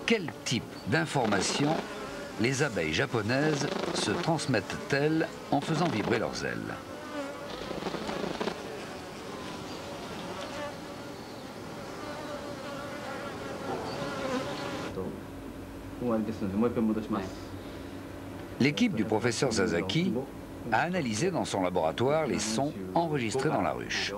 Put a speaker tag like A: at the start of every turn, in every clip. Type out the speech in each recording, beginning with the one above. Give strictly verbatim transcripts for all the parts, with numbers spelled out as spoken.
A: quel type d'informations les abeilles japonaises se transmettent-elles en faisant vibrer leurs ailes? L'équipe du professeur Sasaki a analysé dans son laboratoire les sons enregistrés dans la ruche.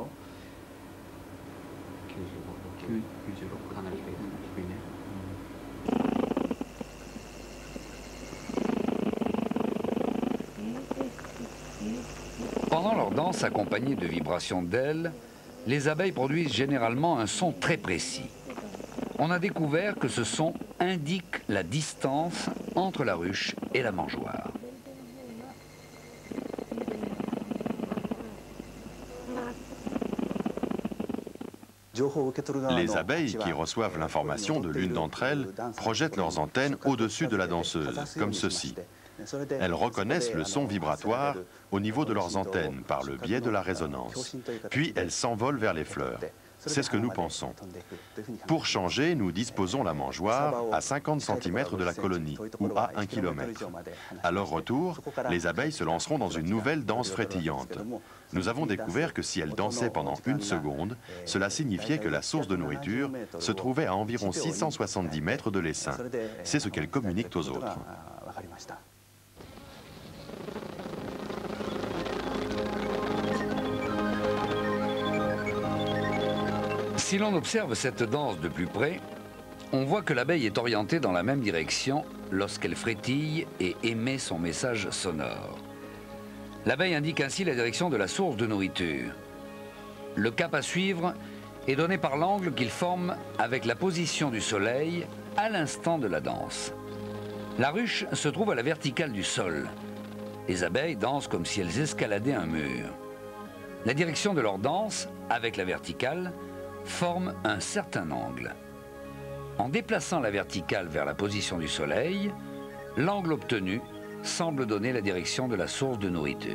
A: Pendant leur danse accompagnée de vibrations d'ailes, les abeilles produisent généralement un son très précis. On a découvert que ce son indique la distance entre la ruche et la mangeoire.
B: Les abeilles qui reçoivent l'information de l'une d'entre elles projettent leurs antennes au-dessus de la danseuse, comme ceci. Elles reconnaissent le son vibratoire au niveau de leurs antennes par le biais de la résonance. Puis elles s'envolent vers les fleurs. C'est ce que nous pensons. Pour changer, nous disposons la mangeoire à cinquante centimètres de la colonie, ou à un kilomètre. À leur retour, les abeilles se lanceront dans une nouvelle danse frétillante. Nous avons découvert que si elles dansaient pendant une seconde, cela signifiait que la source de nourriture se trouvait à environ six cent soixante-dix mètres de l'essaim. C'est ce qu'elles communiquent aux autres. Si l'on observe cette danse de plus près, on voit que l'abeille est orientée dans la même direction lorsqu'elle frétille et émet son message sonore. L'abeille indique ainsi la direction de la source de nourriture. Le cap à suivre est donné par l'angle qu'il forme avec la position du soleil à l'instant de la danse. La ruche se trouve à la verticale du sol. Les abeilles dansent comme si elles escaladaient un mur. La direction de leur danse, avec la verticale, forme un certain angle. En déplaçant la verticale vers la position du soleil, l'angle obtenu semble donner la direction de la source de nourriture.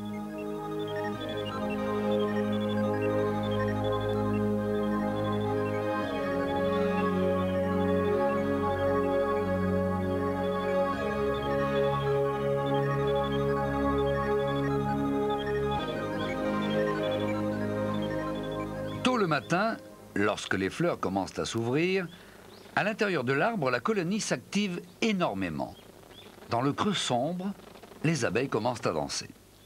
B: Tôt le matin, lorsque les fleurs commencent à s'ouvrir, à l'intérieur de l'arbre, la colonie s'active énormément. Dans le creux sombre, les abeilles commencent à danser.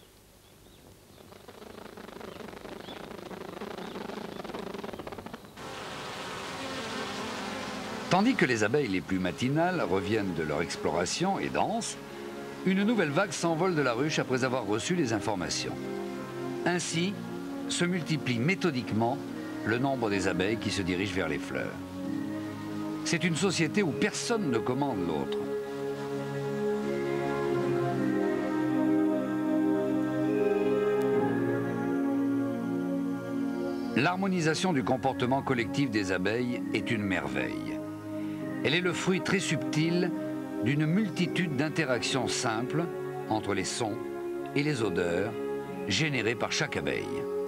B: Tandis que les abeilles les plus matinales reviennent de leur exploration et dansent, une nouvelle vague s'envole de la ruche après avoir reçu les informations. Ainsi, se multiplie méthodiquement le nombre des abeilles qui se dirigent vers les fleurs. C'est une société où personne ne commande l'autre. L'harmonisation du comportement collectif des abeilles est une merveille. Elle est le fruit très subtil d'une multitude d'interactions simples entre les sons et les odeurs générées par chaque abeille.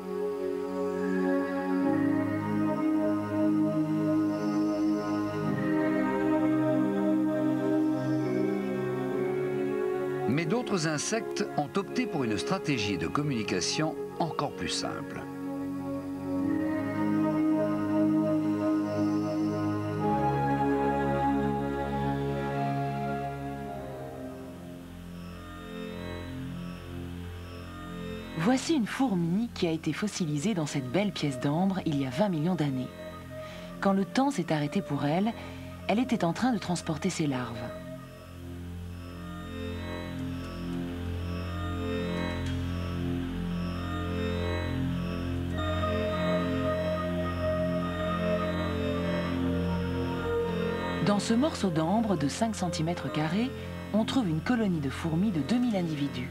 B: Mais d'autres insectes ont opté pour une stratégie de communication encore plus simple.
C: Voici une fourmi qui a été fossilisée dans cette belle pièce d'ambre il y a vingt millions d'années. Quand le temps s'est arrêté pour elle, elle était en train de transporter ses larves. Dans ce morceau d'ambre de cinq centimètres carrés, on trouve une colonie de fourmis de deux mille individus.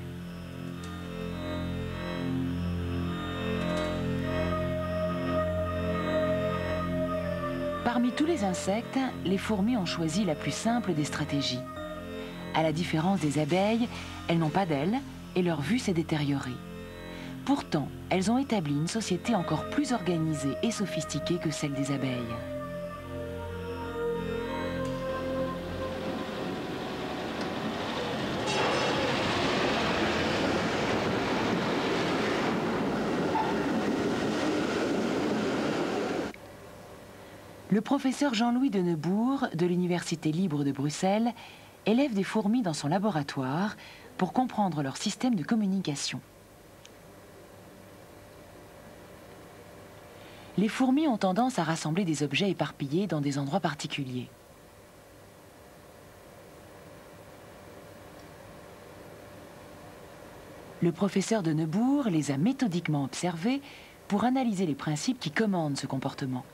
C: Parmi tous les insectes, les fourmis ont choisi la plus simple des stratégies. À la différence des abeilles, elles n'ont pas d'ailes et leur vue s'est détériorée. Pourtant, elles ont établi une société encore plus organisée et sophistiquée que celle des abeilles. Le professeur Jean-Louis de Neubourg, de l'Université libre de Bruxelles, élève des fourmis dans son laboratoire pour comprendre leur système de communication. Les fourmis ont tendance à rassembler des objets éparpillés dans des endroits particuliers. Le professeur de Neubourg les a méthodiquement observés pour analyser les principes qui commandent ce comportement.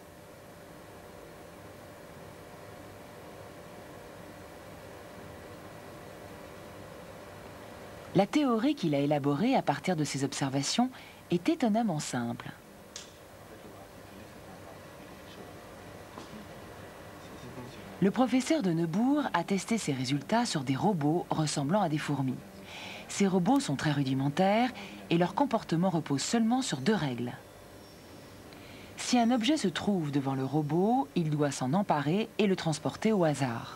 C: La théorie qu'il a élaborée à partir de ces observations est étonnamment simple. Le professeur de Neubourg a testé ses résultats sur des robots ressemblant à des fourmis. Ces robots sont très rudimentaires et leur comportement repose seulement sur deux règles. Si un objet se trouve devant le robot, il doit s'en emparer et le transporter au hasard.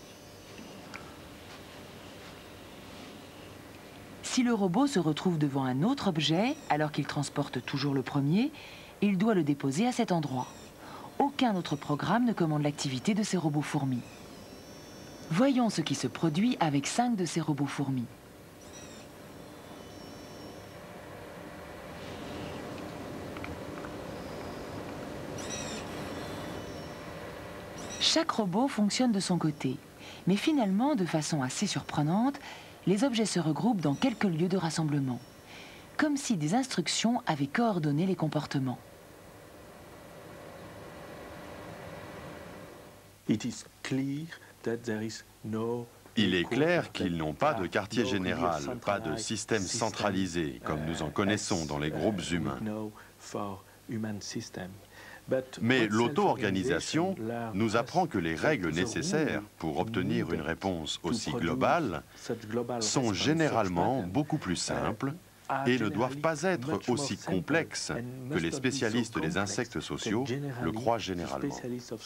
C: Si le robot se retrouve devant un autre objet, alors qu'il transporte toujours le premier, il doit le déposer à cet endroit. Aucun autre programme ne commande l'activité de ces robots fourmis. Voyons ce qui se produit avec cinq de ces robots fourmis. Chaque robot fonctionne de son côté, mais finalement, de façon assez surprenante, les objets se regroupent dans quelques lieux de rassemblement, comme si des instructions avaient coordonné les comportements.
D: Il est clair qu'ils n'ont pas de quartier général, pas de système centralisé, comme nous en connaissons dans les groupes humains. Mais l'auto-organisation nous apprend que les règles nécessaires pour obtenir une réponse aussi globale sont généralement beaucoup plus simples et ne doivent pas être aussi complexes que les spécialistes des insectes sociaux le croient généralement.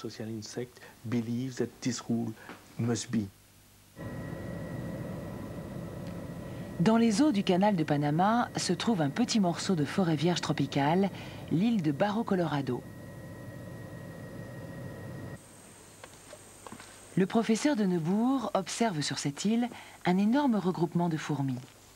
C: Dans les eaux du canal de Panama se trouve un petit morceau de forêt vierge tropicale, l'île de Barro Colorado. Le professeur de Neubourg observe sur cette île un énorme regroupement de fourmis.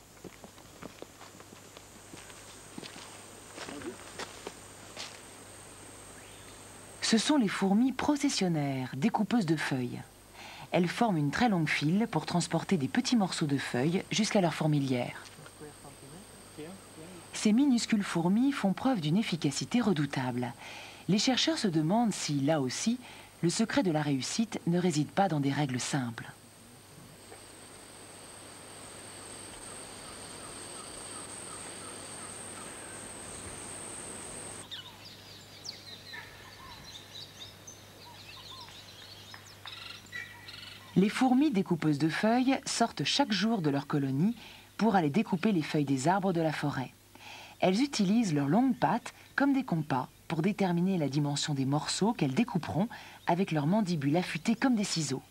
C: Ce sont les fourmis processionnaires, découpeuses de feuilles. Elles forment une très longue file pour transporter des petits morceaux de feuilles jusqu'à leur fourmilière. Ces minuscules fourmis font preuve d'une efficacité redoutable. Les chercheurs se demandent si, là aussi, le secret de la réussite ne réside pas dans des règles simples. Les fourmis découpeuses de feuilles sortent chaque jour de leur colonie pour aller découper les feuilles des arbres de la forêt. Elles utilisent leurs longues pattes comme des compas pour déterminer la dimension des morceaux qu'elles découperont avec leurs mandibules affûtées comme des ciseaux.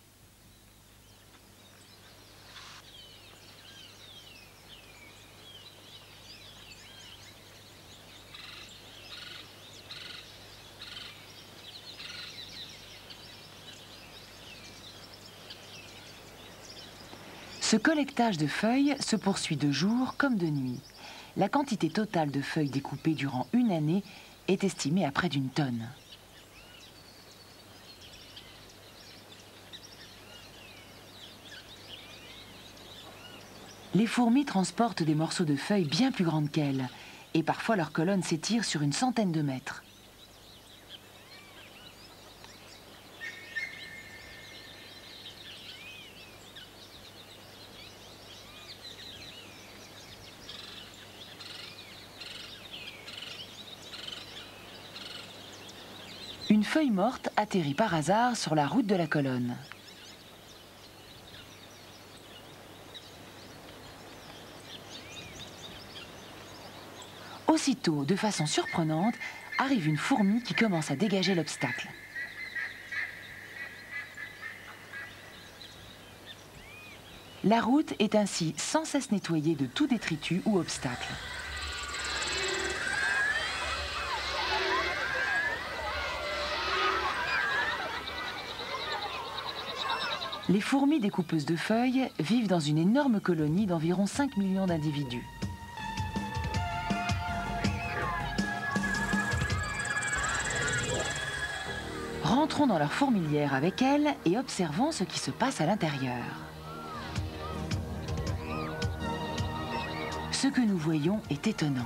C: Ce collectage de feuilles se poursuit de jour comme de nuit. La quantité totale de feuilles découpées durant une année est estimée à près d'une tonne. Les fourmis transportent des morceaux de feuilles bien plus grandes qu'elles, et parfois leur colonne s'étire sur une centaine de mètres. Une feuille morte atterrit par hasard sur la route de la colonne. Aussitôt, de façon surprenante, arrive une fourmi qui commence à dégager l'obstacle. La route est ainsi sans cesse nettoyée de tout détritus ou obstacle. Les fourmis découpeuses de feuilles vivent dans une énorme colonie d'environ cinq millions d'individus. Rentrons dans leur fourmilière avec elles et observons ce qui se passe à l'intérieur. Ce que nous voyons est étonnant.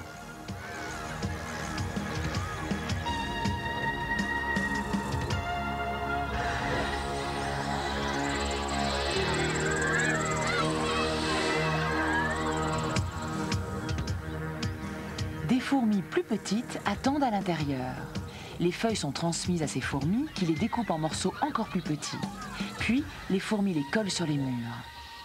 C: Des fourmis plus petites attendent à l'intérieur. Les feuilles sont transmises à ces fourmis qui les découpent en morceaux encore plus petits. Puis, les fourmis les collent sur les murs.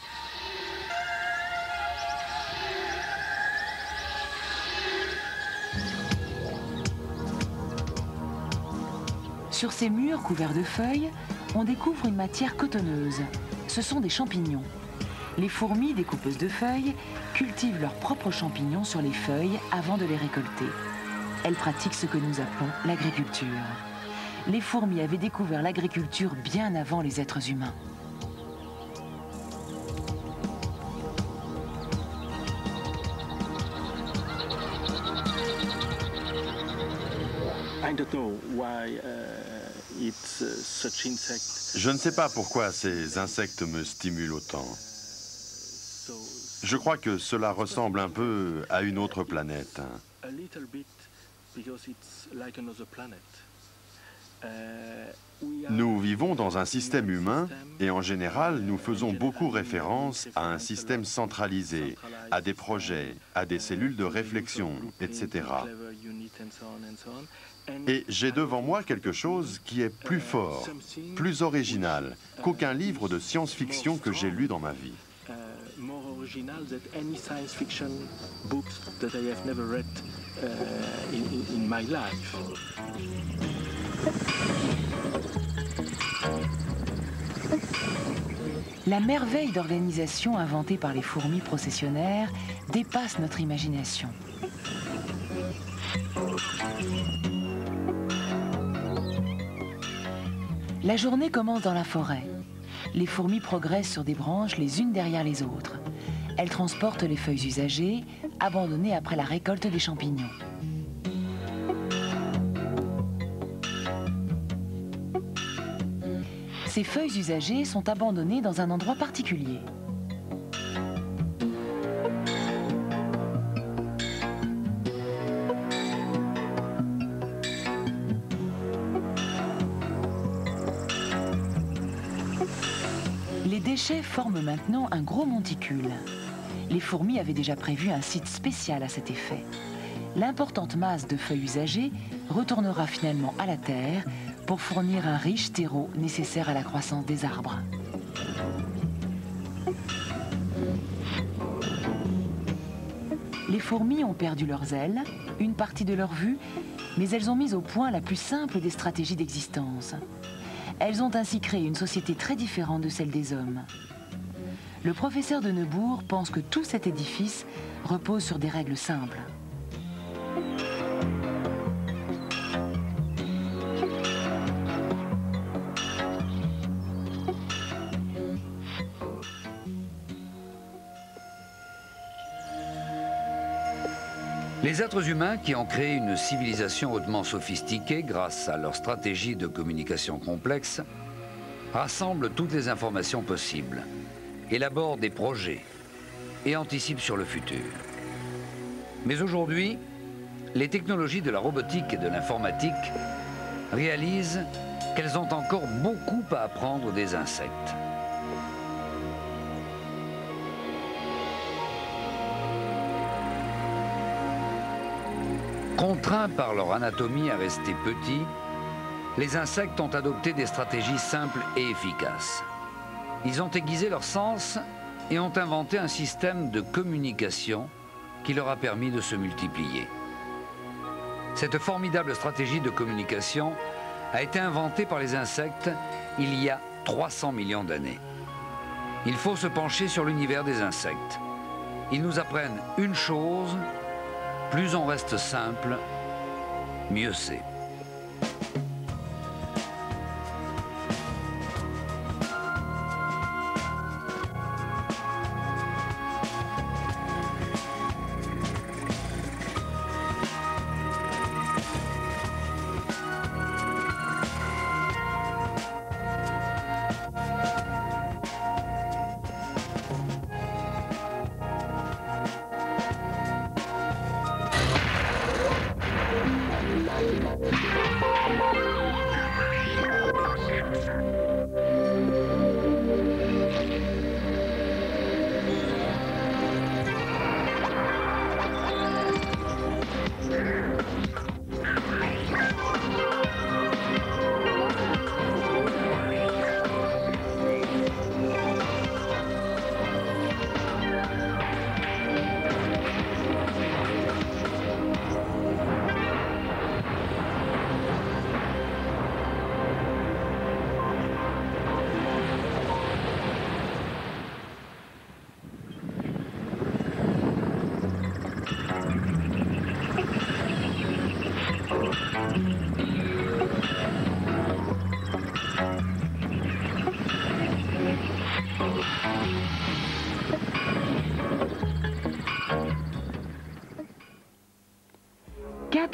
C: Sur ces murs couverts de feuilles, on découvre une matière cotonneuse. Ce sont des champignons. Les fourmis découpeuses de feuilles cultivent leurs propres champignons sur les feuilles avant de les récolter. Elles pratiquent ce que nous appelons l'agriculture. Les fourmis avaient découvert l'agriculture bien avant les êtres humains.
D: Je ne sais pas pourquoi ces insectes me stimulent autant. Je crois que cela ressemble un peu à une autre planète. Nous vivons dans un système humain et en général, nous faisons beaucoup référence à un système centralisé, à des projets, à des cellules de réflexion, et cetera. Et j'ai devant moi quelque chose qui est plus fort, plus original qu'aucun livre de science-fiction que j'ai lu dans ma vie.
C: La merveille d'organisation inventée par les fourmis processionnaires dépasse notre imagination. La journée commence dans la forêt. Les fourmis progressent sur des branches les unes derrière les autres. Elles transportent les feuilles usagées, abandonnées après la récolte des champignons. Ces feuilles usagées sont abandonnées dans un endroit particulier. Les déchets forment maintenant un gros monticule. Les fourmis avaient déjà prévu un site spécial à cet effet. L'importante masse de feuilles usagées retournera finalement à la terre pour fournir un riche terreau nécessaire à la croissance des arbres. Les fourmis ont perdu leurs ailes, une partie de leur vue, mais elles ont mis au point la plus simple des stratégies d'existence. Elles ont ainsi créé une société très différente de celle des hommes. Le professeur de Neubourg pense que tout cet édifice repose sur des règles simples.
A: Les êtres humains qui ont créé une civilisation hautement sophistiquée grâce à leur stratégie de communication complexe rassemblent toutes les informations possibles, élaborent des projets et anticipent sur le futur. Mais aujourd'hui, les technologies de la robotique et de l'informatique réalisent qu'elles ont encore beaucoup à apprendre des insectes. Contraints par leur anatomie à rester petits, les insectes ont adopté des stratégies simples et efficaces. Ils ont aiguisé leur sens et ont inventé un système de communication qui leur a permis de se multiplier. Cette formidable stratégie de communication a été inventée par les insectes il y a trois cents millions d'années. Il faut se pencher sur l'univers des insectes. Ils nous apprennent une chose: plus on reste simple, mieux c'est.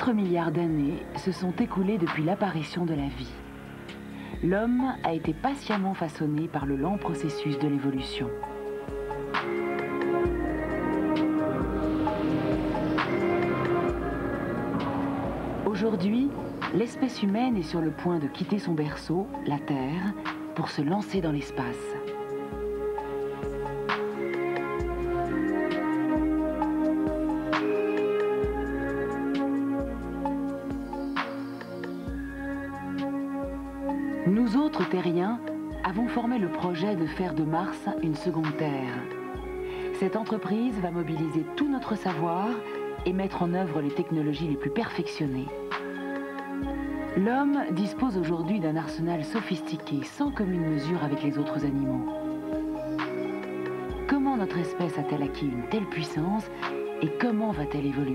C: quatre milliards d'années se sont écoulées depuis l'apparition de la vie. L'homme a été patiemment façonné par le lent processus de l'évolution. Aujourd'hui, l'espèce humaine est sur le point de quitter son berceau, la Terre, pour se lancer dans l'espace. Nous autres terriens avons formé le projet de faire de Mars une seconde Terre. Cette entreprise va mobiliser tout notre savoir et mettre en œuvre les technologies les plus perfectionnées. L'homme dispose aujourd'hui d'un arsenal sophistiqué, sans commune mesure avec les autres animaux. Comment notre espèce a-t-elle acquis une telle puissance et comment va-t-elle évoluer ?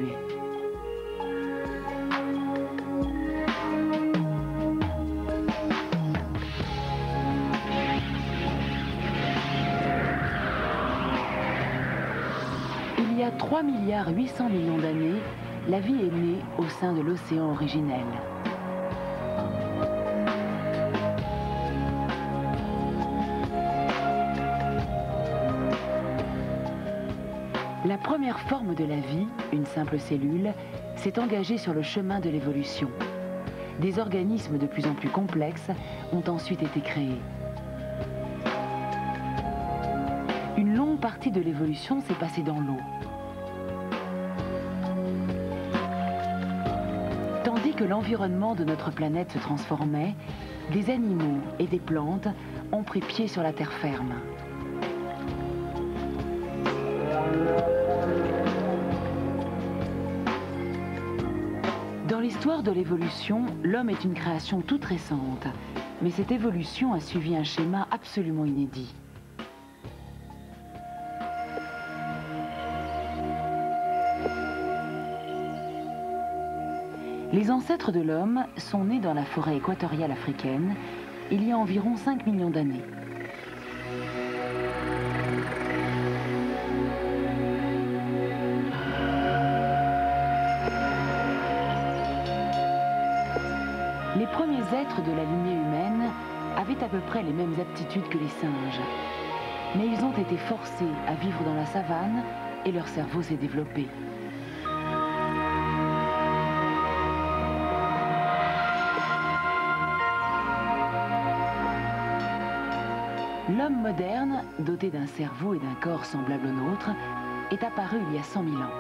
C: Il y a trois milliards huit cents millions d'années, la vie est née au sein de l'océan originel. La première forme de la vie, une simple cellule, s'est engagée sur le chemin de l'évolution. Des organismes de plus en plus complexes ont ensuite été créés. Une longue partie de l'évolution s'est passée dans l'eau. Tandis que l'environnement de notre planète se transformait, des animaux et des plantes ont pris pied sur la terre ferme. Dans l'histoire de l'évolution, l'homme est une création toute récente, mais cette évolution a suivi un schéma absolument inédit. Les ancêtres de l'homme sont nés dans la forêt équatoriale africaine il y a environ cinq millions d'années. Les premiers êtres de la lignée humaine avaient à peu près les mêmes aptitudes que les singes, mais ils ont été forcés à vivre dans la savane et leur cerveau s'est développé. L'homme moderne, doté d'un cerveau et d'un corps semblable au nôtre, est apparu il y a cent mille ans.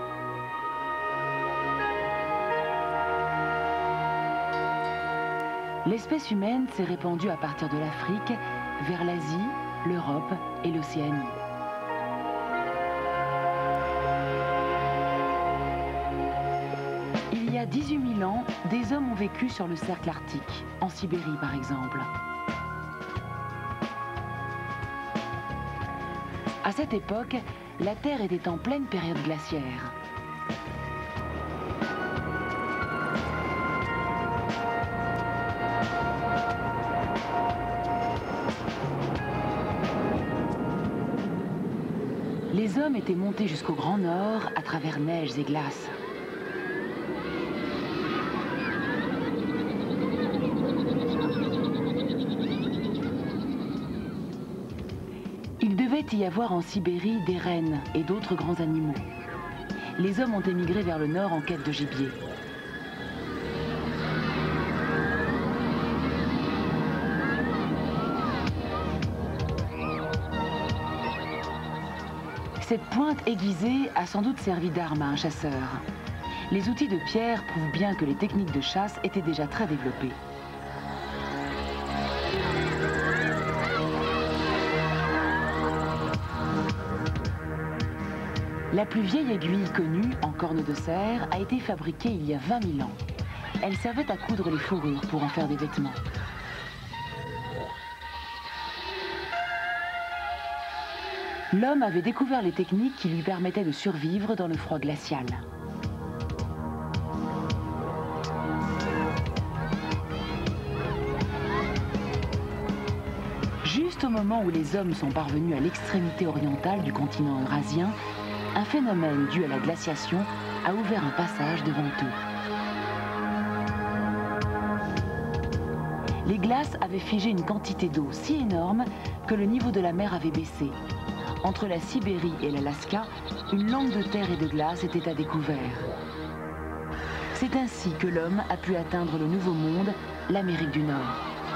C: L'espèce humaine s'est répandue à partir de l'Afrique vers l'Asie, l'Europe et l'Océanie. Il y a dix-huit mille ans, des hommes ont vécu sur le cercle arctique, en Sibérie par exemple. À cette époque, la Terre était en pleine période glaciaire. Les hommes étaient montés jusqu'au Grand Nord à travers neiges et glaces. Il devait y avoir en Sibérie des rennes et d'autres grands animaux. Les hommes ont émigré vers le nord en quête de gibier. Cette pointe aiguisée a sans doute servi d'arme à un chasseur. Les outils de pierre prouvent bien que les techniques de chasse étaient déjà très développées. La plus vieille aiguille connue, en corne de cerf, a été fabriquée il y a vingt mille ans. Elle servait à coudre les fourrures pour en faire des vêtements. L'homme avait découvert les techniques qui lui permettaient de survivre dans le froid glacial. Juste au moment où les hommes sont parvenus à l'extrémité orientale du continent eurasien, un phénomène dû à la glaciation a ouvert un passage devant eux. les glaces avaient figé une quantité d'eau si énorme que le niveau de la mer avait baissé. Entre la Sibérie et l'Alaska, une langue de terre et de glace était à découvert. C'est ainsi que l'homme a pu atteindre le Nouveau Monde, l'Amérique du Nord.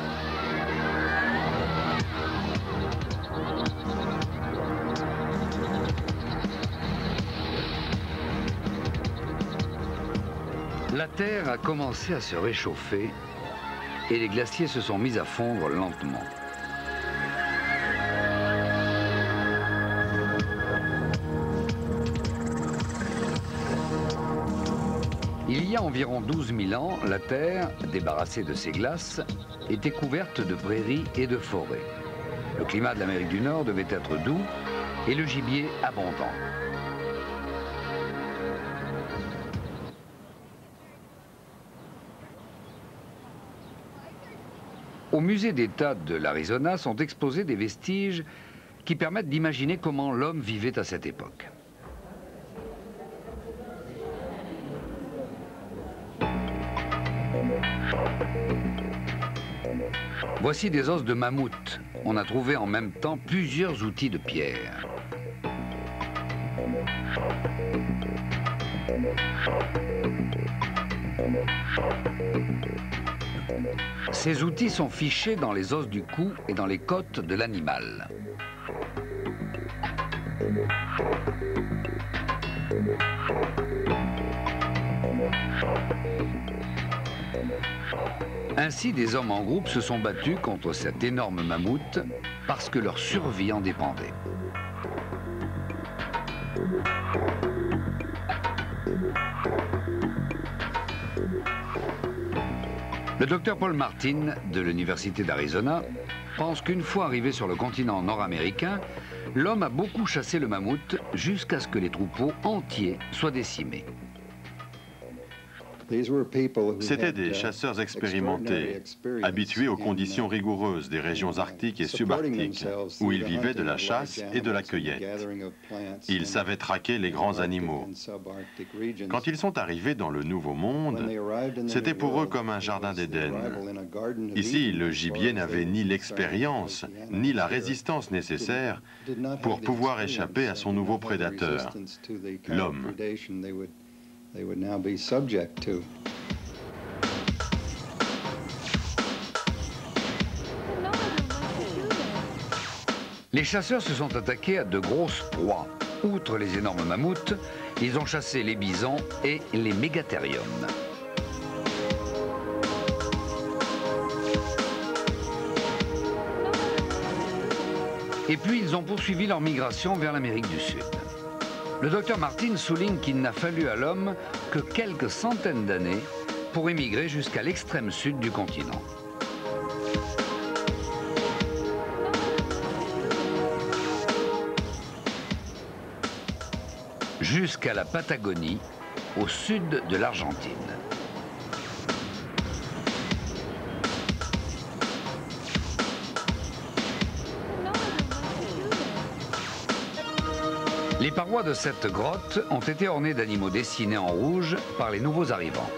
A: La Terre a commencé à se réchauffer et les glaciers se sont mis à fondre lentement. Il y a environ douze mille ans, la Terre, débarrassée de ses glaces, était couverte de prairies et de forêts. Le climat de l'Amérique du Nord devait être doux et le gibier abondant. Au musée d'État de l'Arizona sont exposés des vestiges qui permettent d'imaginer comment l'homme vivait à cette époque. Voici des os de mammouth. On a trouvé en même temps plusieurs outils de pierre. Ces outils sont fichés dans les os du cou et dans les côtes de l'animal. Ainsi, des hommes en groupe se sont battus contre cet énorme mammouth parce que leur survie en dépendait. Le docteur Paul Martin de l'Université d'Arizona pense qu'une fois arrivé sur le continent nord-américain, l'homme a beaucoup chassé le mammouth jusqu'à ce que les troupeaux entiers soient décimés.
D: C'étaient des chasseurs expérimentés, habitués aux conditions rigoureuses des régions arctiques et subarctiques, où ils vivaient de la chasse et de la cueillette. Ils savaient traquer les grands animaux. Quand ils sont arrivés dans le Nouveau Monde, c'était pour eux comme un jardin d'Éden. Ici, le gibier n'avait ni l'expérience, ni la résistance nécessaire pour pouvoir échapper à son nouveau prédateur, l'homme.
E: They would now be subject to.
A: Les chasseurs se sont attaqués à de grosses proies. Outre les énormes mammouths, ils ont chassé les bisons et les mégathériums. Et puis ils ont poursuivi leur migration vers l'Amérique du Sud. Le docteur Martin souligne qu'il n'a fallu à l'homme que quelques centaines d'années pour émigrer jusqu'à l'extrême sud du continent. Jusqu'à la Patagonie, au sud de l'Argentine. Les parois de cette grotte ont été ornées d'animaux dessinés en rouge par les nouveaux arrivants.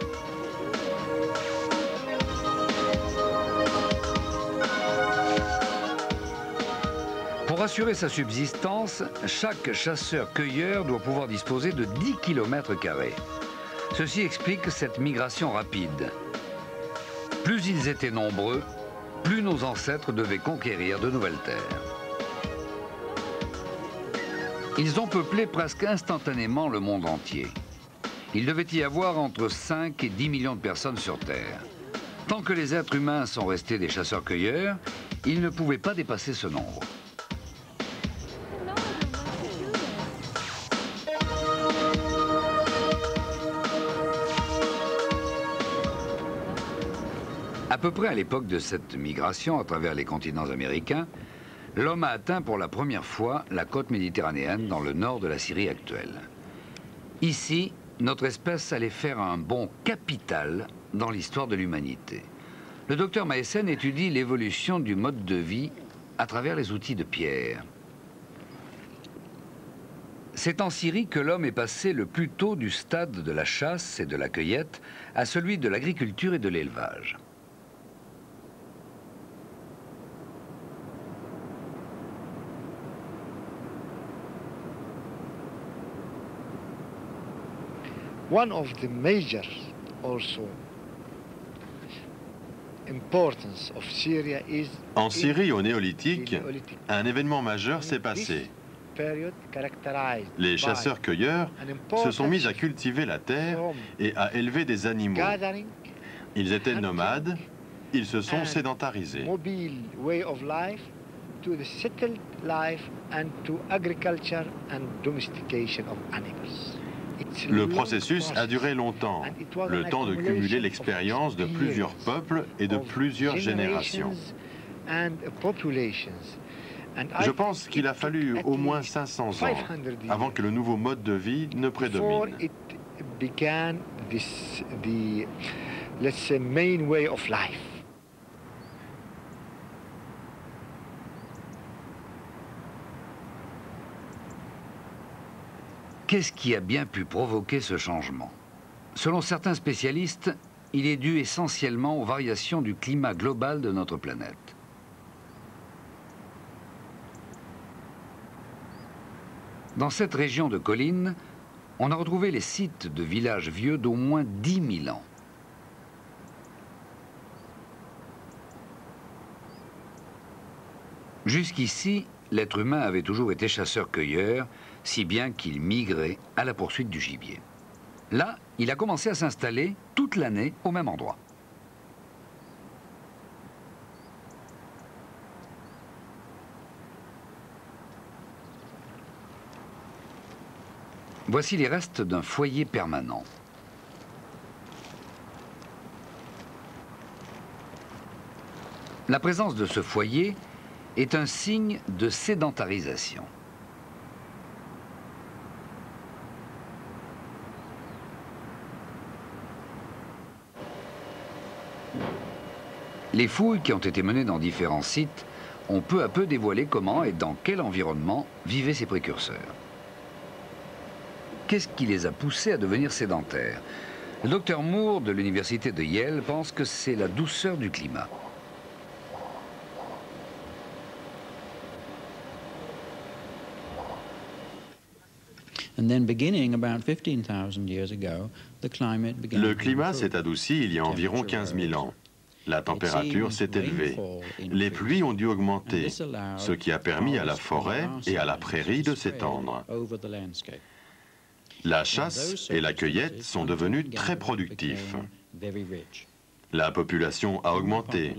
A: Pour assurer sa subsistance, chaque chasseur-cueilleur doit pouvoir disposer de dix kilomètres carrés. Ceci explique cette migration rapide. Plus ils étaient nombreux, plus nos ancêtres devaient conquérir de nouvelles terres. Ils ont peuplé presque instantanément le monde entier. Il devait y avoir entre cinq et dix millions de personnes sur Terre. Tant que les êtres humains sont restés des chasseurs-cueilleurs, ils ne pouvaient pas dépasser ce nombre. À peu près à l'époque de cette migration à travers les continents américains, l'homme a atteint pour la première fois la côte méditerranéenne dans le nord de la Syrie actuelle. Ici, notre espèce allait faire un bond capital dans l'histoire de l'humanité. Le docteur Maessen étudie l'évolution du mode de vie à travers les outils de pierre. C'est en Syrie que l'homme est passé le plus tôt du stade de la chasse et de la cueillette à celui de l'agriculture et de l'élevage.
F: One of the major also importance of Syria is
D: En Syrie, au néolithique, un événement majeur s'est passé. Les chasseurs-cueilleurs se sont mis à cultiver la terre et à élever des animaux. Ils étaient nomades, ils se sont sédentarisés.
F: Mobile way of life to the settled life and to agriculture and domestication of animals.
D: Le processus a duré longtemps, le temps de cumuler l'expérience de plusieurs peuples et de plusieurs générations. Je pense qu'il a fallu au moins cinq cents ans avant que le nouveau mode de vie ne prédomine.
A: Qu'est-ce qui a bien pu provoquer ce changement? Selon certains spécialistes, il est dû essentiellement aux variations du climat global de notre planète. Dans cette région de collines, on a retrouvé les sites de villages vieux d'au moins dix mille ans. Jusqu'ici, l'être humain avait toujours été chasseur-cueilleur, si bien qu'il migrait à la poursuite du gibier. Là, il a commencé à s'installer toute l'année au même endroit. Voici les restes d'un foyer permanent. La présence de ce foyer est un signe de sédentarisation. Les fouilles qui ont été menées dans différents sites ont peu à peu dévoilé comment et dans quel environnement vivaient ces précurseurs. Qu'est-ce qui les a poussés à devenir sédentaires? Le docteur Moore de l'université de Yale pense que c'est la douceur du climat.
D: Le climat s'est adouci il y a environ quinze mille ans. La température s'est élevée. Les pluies ont dû augmenter, ce qui a permis à la forêt et à la prairie de s'étendre. La chasse et la cueillette sont devenus très productifs. La population a augmenté.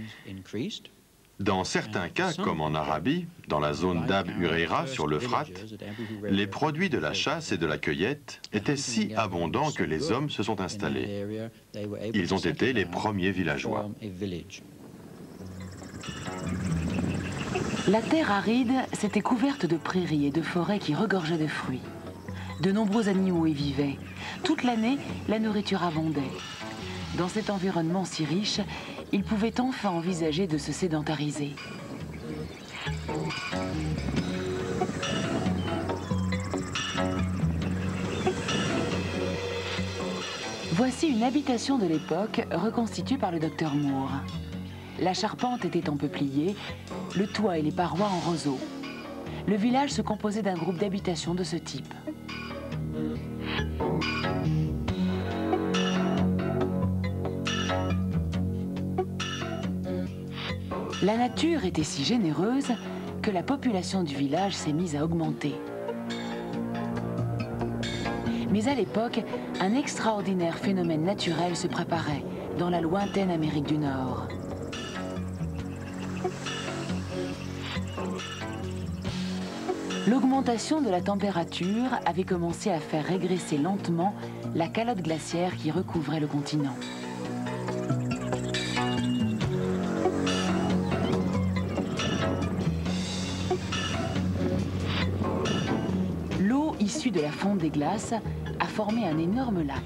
D: Dans certains cas, comme en Arabie, dans la zone d'Ab Huraira sur l'Euphrate, les produits de la chasse et de la cueillette étaient si abondants que les hommes se sont installés. Ils ont été les premiers villageois.
C: La terre aride s'était couverte de prairies et de forêts qui regorgeaient de fruits. De nombreux animaux y vivaient. Toute l'année, la nourriture abondait. Dans cet environnement si riche, ils pouvaient enfin envisager de se sédentariser. Voici une habitation de l'époque reconstituée par le docteur Moore. La charpente était en peuplier, le toit et les parois en roseau. Le village se composait d'un groupe d'habitations de ce type. La nature était si généreuse que la population du village s'est mise à augmenter. Mais à l'époque, un extraordinaire phénomène naturel se préparait dans la lointaine Amérique du Nord. L'augmentation de la température avait commencé à faire régresser lentement la calotte glaciaire qui recouvrait le continent. L'eau issue de la fonte des glaces a formé un énorme lac.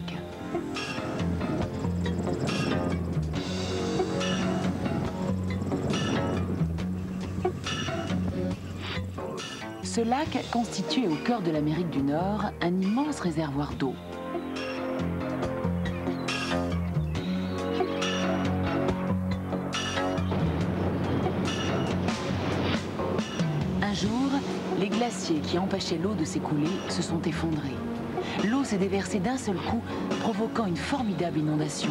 C: Ce lac constituait au cœur de l'Amérique du Nord un immense réservoir d'eau. Un jour, les glaciers qui empêchaient l'eau de s'écouler se sont effondrés. L'eau s'est déversée d'un seul coup, provoquant une formidable inondation.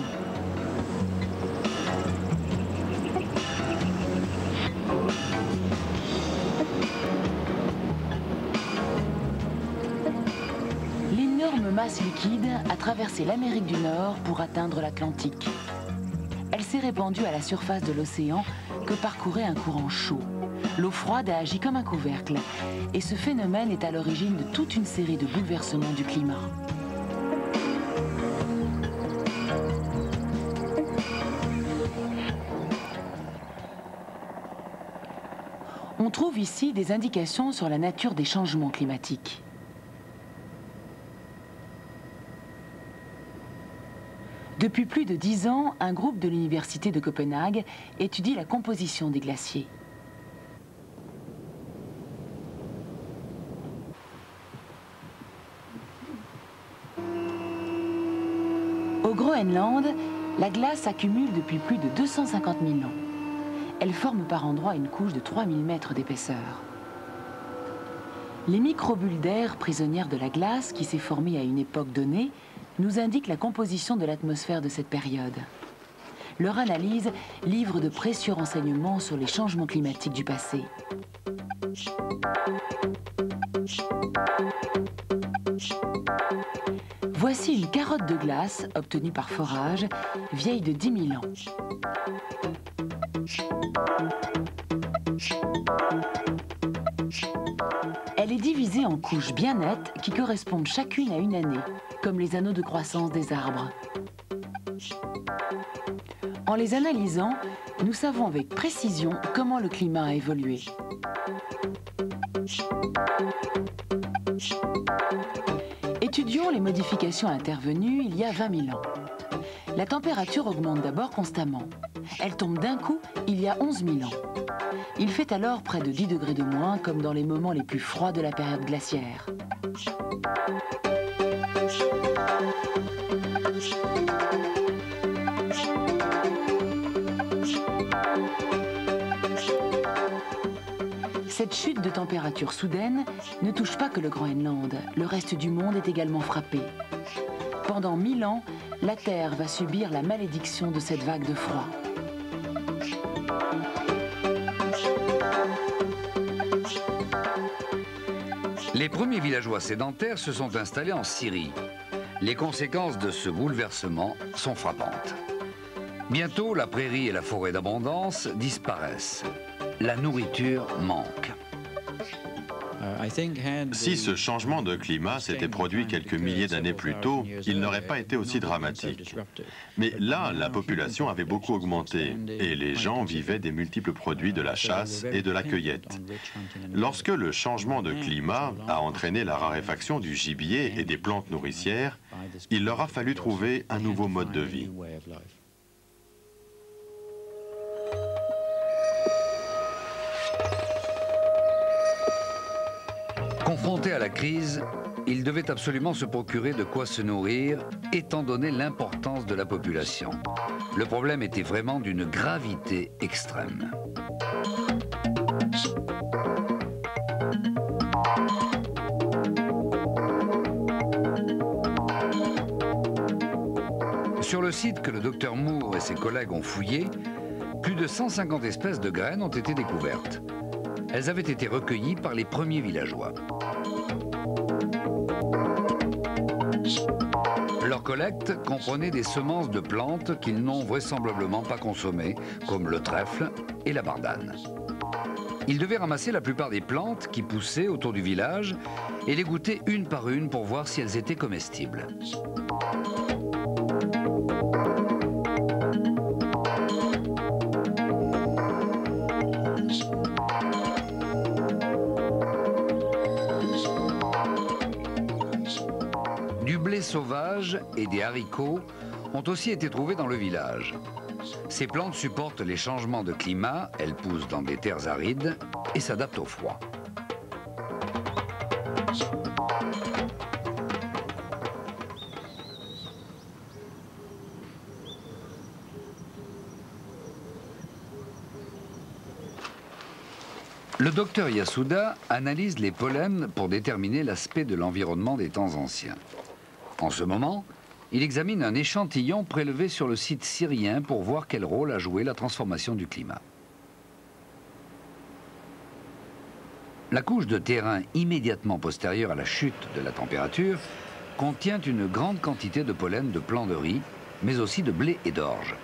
C: L'énorme masse liquide a traversé l'Amérique du Nord pour atteindre l'Atlantique. Elle s'est répandue à la surface de l'océan que parcourait un courant chaud. L'eau froide a agi comme un couvercle et ce phénomène est à l'origine de toute une série de bouleversements du climat. On trouve ici des indications sur la nature des changements climatiques. Depuis plus de dix ans, un groupe de l'Université de Copenhague étudie la composition des glaciers. Au Groenland, la glace accumule depuis plus de deux cent cinquante mille ans. Elle forme par endroits une couche de trois mille mètres d'épaisseur. Les microbules d'air prisonnières de la glace qui s'est formée à une époque donnée nous indiquent la composition de l'atmosphère de cette période. Leur analyse livre de précieux renseignements sur les changements climatiques du passé. Voici une carotte de glace obtenue par forage, vieille de dix mille ans. Elle est divisée en couches bien nettes qui correspondent chacune à une année, comme les anneaux de croissance des arbres. En les analysant, nous savons avec précision comment le climat a évolué. Étudions les modifications intervenues il y a vingt mille ans. La température augmente d'abord constamment. Elle tombe d'un coup il y a onze mille ans. Il fait alors près de dix degrés de moins, comme dans les moments les plus froids de la période glaciaire. Cette chute de température soudaine ne touche pas que le Groenland. Le reste du monde est également frappé. Pendant mille ans, la Terre va subir la malédiction de cette vague de froid.
A: Les premiers villageois sédentaires se sont installés en Syrie. Les conséquences de ce bouleversement sont frappantes. Bientôt, la prairie et la forêt d'abondance disparaissent. La nourriture manque.
D: Si ce changement de climat s'était produit quelques milliers d'années plus tôt, il n'aurait pas été aussi dramatique. Mais là, la population avait beaucoup augmenté et les gens vivaient des multiples produits de la chasse et de la cueillette. Lorsque le changement de climat a entraîné la raréfaction du gibier et des plantes nourricières, il leur a fallu trouver un nouveau mode de vie.
A: Confrontés à la crise, ils devaient absolument se procurer de quoi se nourrir, étant donné l'importance de la population. Le problème était vraiment d'une gravité extrême. Sur le site que le docteur Moore et ses collègues ont fouillé, plus de cent cinquante espèces de graines ont été découvertes. Elles avaient été recueillies par les premiers villageois. Leur collecte comprenait des semences de plantes qu'ils n'ont vraisemblablement pas consommées, comme le trèfle et la bardane. Ils devaient ramasser la plupart des plantes qui poussaient autour du village et les goûter une par une pour voir si elles étaient comestibles. Du blé sauvage et des haricots ont aussi été trouvés dans le village. Ces plantes supportent les changements de climat, elles poussent dans des terres arides et s'adaptent au froid. Le docteur Yasuda analyse les pollens pour déterminer l'aspect de l'environnement des temps anciens. En ce moment, il examine un échantillon prélevé sur le site syrien pour voir quel rôle a joué la transformation du climat. La couche de terrain immédiatement postérieure à la chute de la température contient une grande quantité de pollen de plants de riz, mais aussi de blé et d'orge.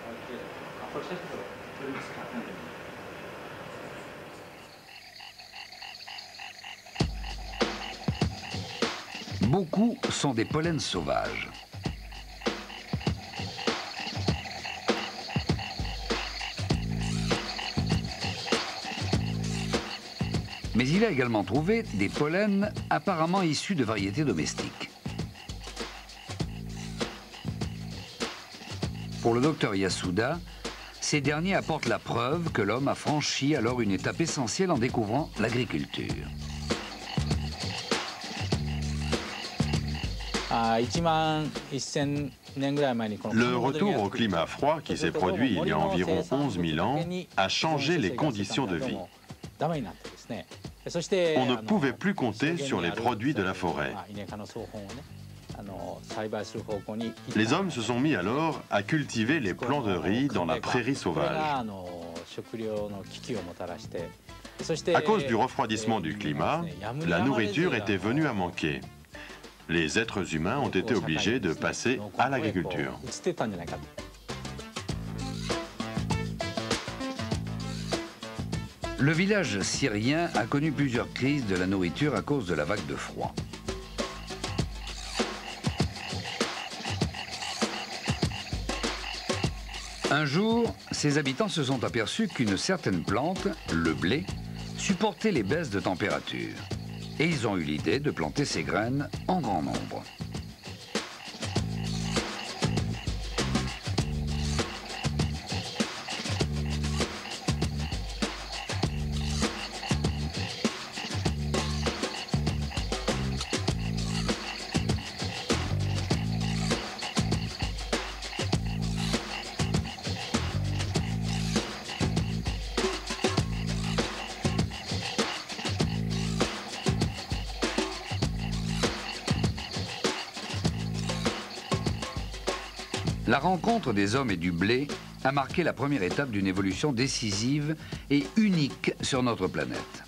A: Beaucoup sont des pollens sauvages. Mais il a également trouvé des pollens apparemment issus de variétés domestiques. Pour le docteur Yasuda, ces derniers apportent la preuve que l'homme a franchi alors une étape essentielle en découvrant l'agriculture.
D: Le retour au climat froid qui s'est produit il y a environ onze mille ans a changé les conditions de vie. On ne pouvait plus compter sur les produits de la forêt. Les hommes se sont mis alors à cultiver les plants de riz dans la prairie sauvage. À cause du refroidissement du climat, la nourriture était venue à manquer. Les êtres humains ont été obligés de passer à l'agriculture.
A: Le village syrien a connu plusieurs crises de la nourriture à cause de la vague de froid. Un jour, ses habitants se sont aperçus qu'une certaine plante, le blé, supportait les baisses de température. Et ils ont eu l'idée de planter ces graines en grand nombre. La rencontre des hommes et du blé a marqué la première étape d'une évolution décisive et unique sur notre planète.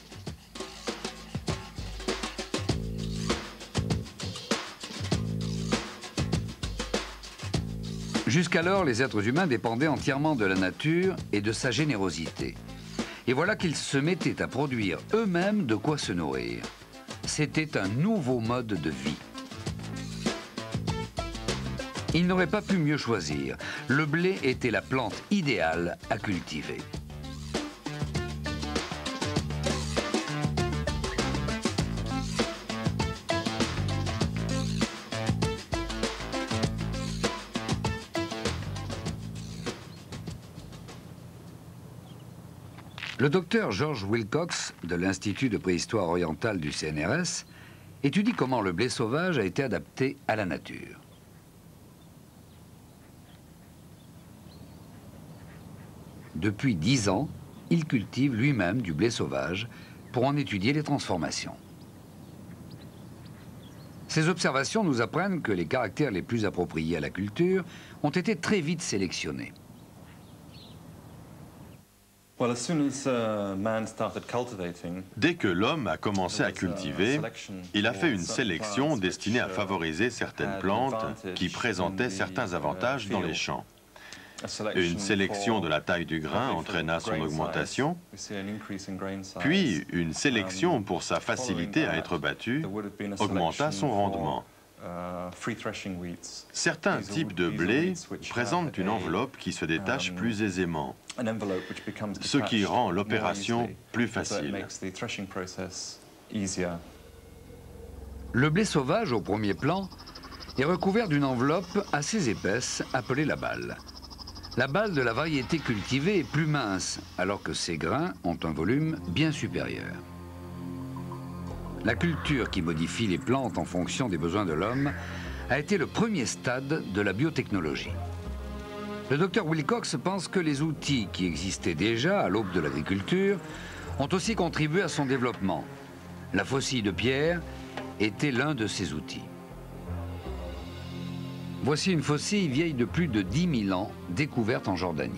A: Jusqu'alors, les êtres humains dépendaient entièrement de la nature et de sa générosité. Et voilà qu'ils se mettaient à produire eux-mêmes de quoi se nourrir. C'était un nouveau mode de vie. Ils n'auraient pas pu mieux choisir. Le blé était la plante idéale à cultiver. Le docteur George Wilcox, de l'Institut de préhistoire orientale du C N R S, étudie comment le blé sauvage a été adapté à la nature. Depuis dix ans, il cultive lui-même du blé sauvage pour en étudier les transformations. Ces observations nous apprennent que les caractères les plus appropriés à la culture ont été très vite sélectionnés.
D: Dès que l'homme a commencé à cultiver, il a fait une sélection destinée à favoriser certaines plantes qui présentaient certains avantages dans les champs. Une sélection de la taille du grain entraîna son augmentation, puis une sélection pour sa facilité à être battue augmenta son rendement. Certains types de blé présentent une enveloppe qui se détache plus aisément, ce qui rend l'opération plus facile.
A: Le blé sauvage, au premier plan, est recouvert d'une enveloppe assez épaisse appelée la balle. La balle de la variété cultivée est plus mince, alors que ses grains ont un volume bien supérieur. La culture qui modifie les plantes en fonction des besoins de l'homme a été le premier stade de la biotechnologie. Le docteur Wilcox pense que les outils qui existaient déjà à l'aube de l'agriculture ont aussi contribué à son développement. La faucille de pierre était l'un de ces outils. Voici une faucille vieille de plus de dix mille ans, découverte en Jordanie.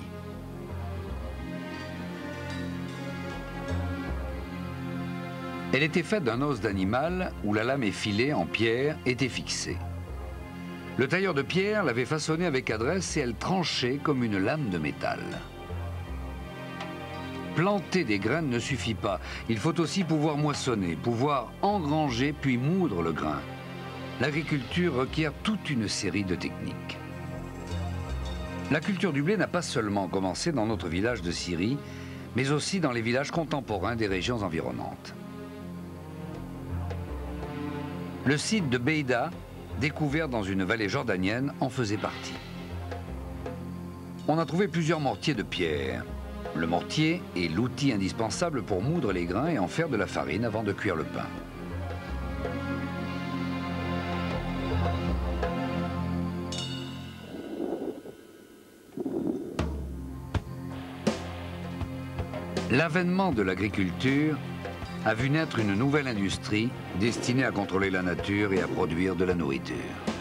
A: Elle était faite d'un os d'animal où la lame effilée en pierre était fixée. Le tailleur de pierre l'avait façonnée avec adresse et elle tranchait comme une lame de métal. Planter des graines ne suffit pas. Il faut aussi pouvoir moissonner, pouvoir engranger puis moudre le grain. L'agriculture requiert toute une série de techniques. La culture du blé n'a pas seulement commencé dans notre village de Syrie, mais aussi dans les villages contemporains des régions environnantes. Le site de Beida, découvert dans une vallée jordanienne, en faisait partie. On a trouvé plusieurs mortiers de pierre. Le mortier est l'outil indispensable pour moudre les grains et en faire de la farine avant de cuire le pain. L'avènement de l'agriculture a vu naître une nouvelle industrie destinée à contrôler la nature et à produire de la nourriture.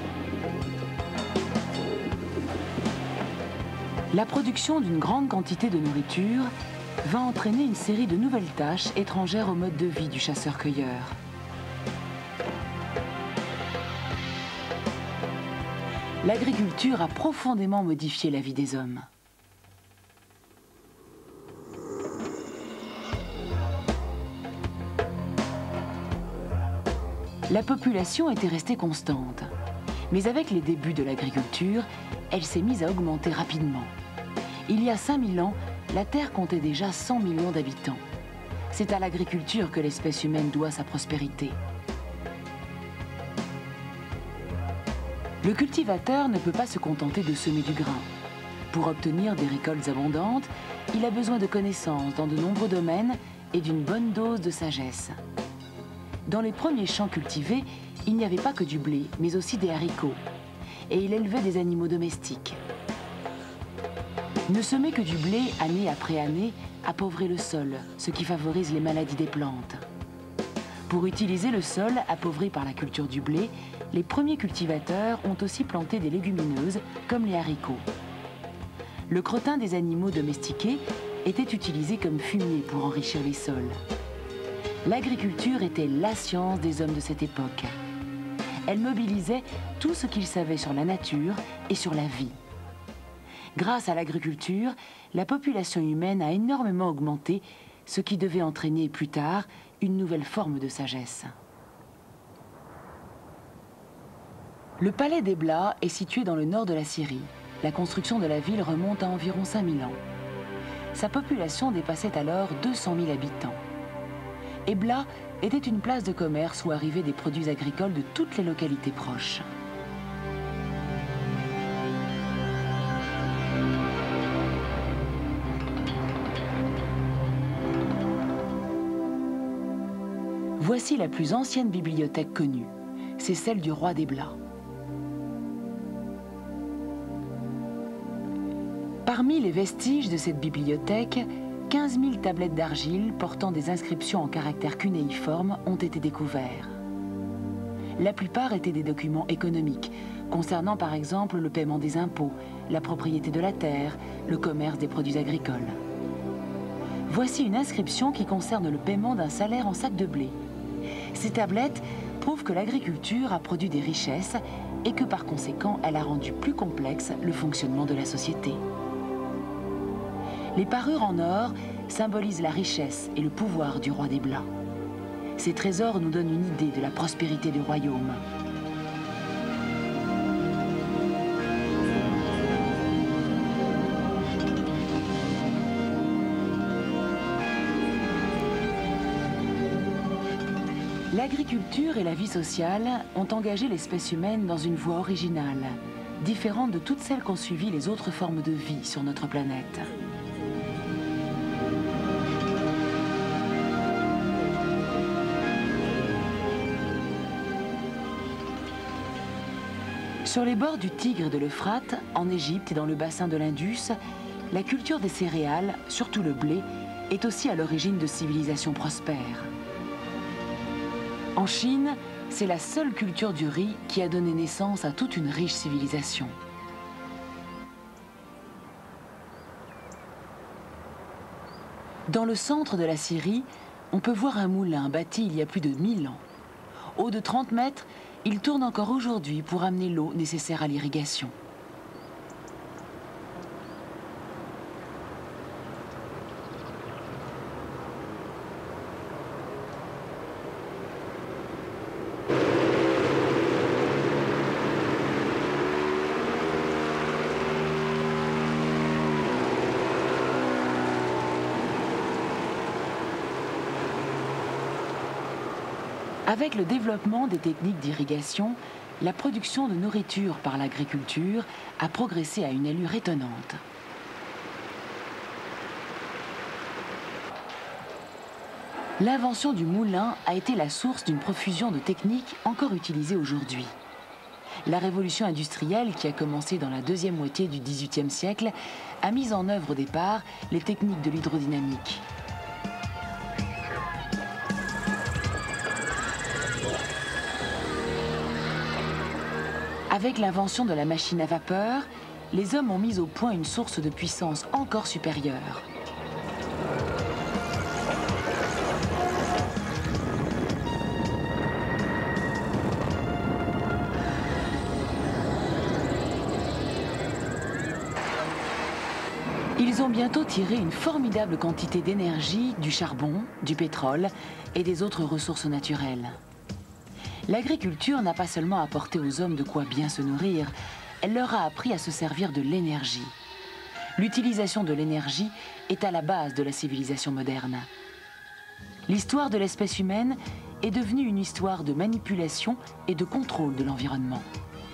C: La production d'une grande quantité de nourriture va entraîner une série de nouvelles tâches étrangères au mode de vie du chasseur-cueilleur. L'agriculture a profondément modifié la vie des hommes. La population était restée constante, mais avec les débuts de l'agriculture, elle s'est mise à augmenter rapidement. Il y a cinq mille ans, la Terre comptait déjà cent millions d'habitants. C'est à l'agriculture que l'espèce humaine doit sa prospérité. Le cultivateur ne peut pas se contenter de semer du grain. Pour obtenir des récoltes abondantes, il a besoin de connaissances dans de nombreux domaines et d'une bonne dose de sagesse. Dans les premiers champs cultivés, il n'y avait pas que du blé, mais aussi des haricots. Et il élevait des animaux domestiques. Ne semer que du blé année après année appauvrit le sol, ce qui favorise les maladies des plantes. Pour utiliser le sol appauvri par la culture du blé, les premiers cultivateurs ont aussi planté des légumineuses comme les haricots. Le crottin des animaux domestiqués était utilisé comme fumier pour enrichir les sols. L'agriculture était la science des hommes de cette époque. Elle mobilisait tout ce qu'ils savaient sur la nature et sur la vie. Grâce à l'agriculture, la population humaine a énormément augmenté, ce qui devait entraîner plus tard une nouvelle forme de sagesse. Le palais d'Ebla est situé dans le nord de la Syrie. La construction de la ville remonte à environ cinq mille ans. Sa population dépassait alors deux cent mille habitants. Ebla était une place de commerce où arrivaient des produits agricoles de toutes les localités proches. Voici la plus ancienne bibliothèque connue. C'est celle du roi d'Ebla. Parmi les vestiges de cette bibliothèque, quinze mille tablettes d'argile portant des inscriptions en caractères cunéiformes ont été découvertes. La plupart étaient des documents économiques, concernant par exemple le paiement des impôts, la propriété de la terre, le commerce des produits agricoles. Voici une inscription qui concerne le paiement d'un salaire en sac de blé. Ces tablettes prouvent que l'agriculture a produit des richesses et que par conséquent, elle a rendu plus complexe le fonctionnement de la société. Les parures en or symbolisent la richesse et le pouvoir du roi d'Ebla. Ces trésors nous donnent une idée de la prospérité du royaume. L'agriculture et la vie sociale ont engagé l'espèce humaine dans une voie originale, différente de toutes celles qu'ont suivi les autres formes de vie sur notre planète. Sur les bords du Tigre et de l'Euphrate, en Égypte et dans le bassin de l'Indus, la culture des céréales, surtout le blé, est aussi à l'origine de civilisations prospères. En Chine, c'est la seule culture du riz qui a donné naissance à toute une riche civilisation. Dans le centre de la Syrie, on peut voir un moulin bâti il y a plus de mille ans. Haut de trente mètres, il tourne encore aujourd'hui pour amener l'eau nécessaire à l'irrigation. Avec le développement des techniques d'irrigation, la production de nourriture par l'agriculture a progressé à une allure étonnante. L'invention du moulin a été la source d'une profusion de techniques encore utilisées aujourd'hui. La révolution industrielle, qui a commencé dans la deuxième moitié du dix-huitième siècle, a mis en œuvre au départ les techniques de l'hydrodynamique. Avec l'invention de la machine à vapeur, les hommes ont mis au point une source de puissance encore supérieure. Ils ont bientôt tiré une formidable quantité d'énergie du charbon, du pétrole et des autres ressources naturelles. L'agriculture n'a pas seulement apporté aux hommes de quoi bien se nourrir, elle leur a appris à se servir de l'énergie. L'utilisation de l'énergie est à la base de la civilisation moderne. L'histoire de l'espèce humaine est devenue une histoire de manipulation et de contrôle de l'environnement.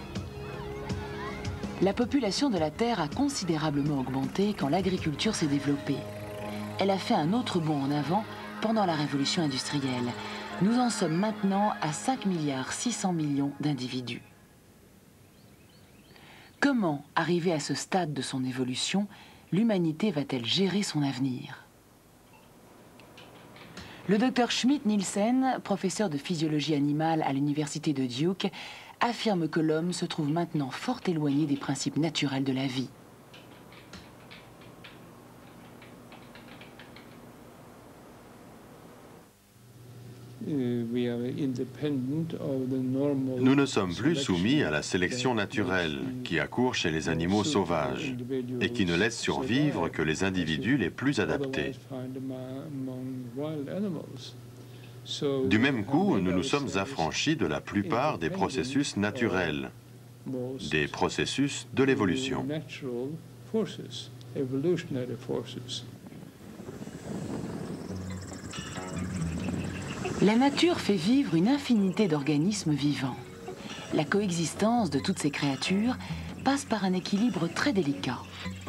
C: La population de la Terre a considérablement augmenté quand l'agriculture s'est développée. Elle a fait un autre bond en avant pendant la révolution industrielle. Nous en sommes maintenant à cinq milliards six cents millions d'individus. Comment, arrivé à ce stade de son évolution, l'humanité va-t-elle gérer son avenir? Le docteur Schmidt-Nielsen, professeur de physiologie animale à l'université de Duke, affirme que l'homme se trouve maintenant fort éloigné des principes naturels de la vie.
D: Nous ne sommes plus soumis à la sélection naturelle qui accourt chez les animaux sauvages et qui ne laisse survivre que les individus les plus adaptés. Du même coup, nous nous sommes affranchis de la plupart des processus naturels, des processus de l'évolution.
C: La nature fait vivre une infinité d'organismes vivants. La coexistence de toutes ces créatures passe par un équilibre très délicat.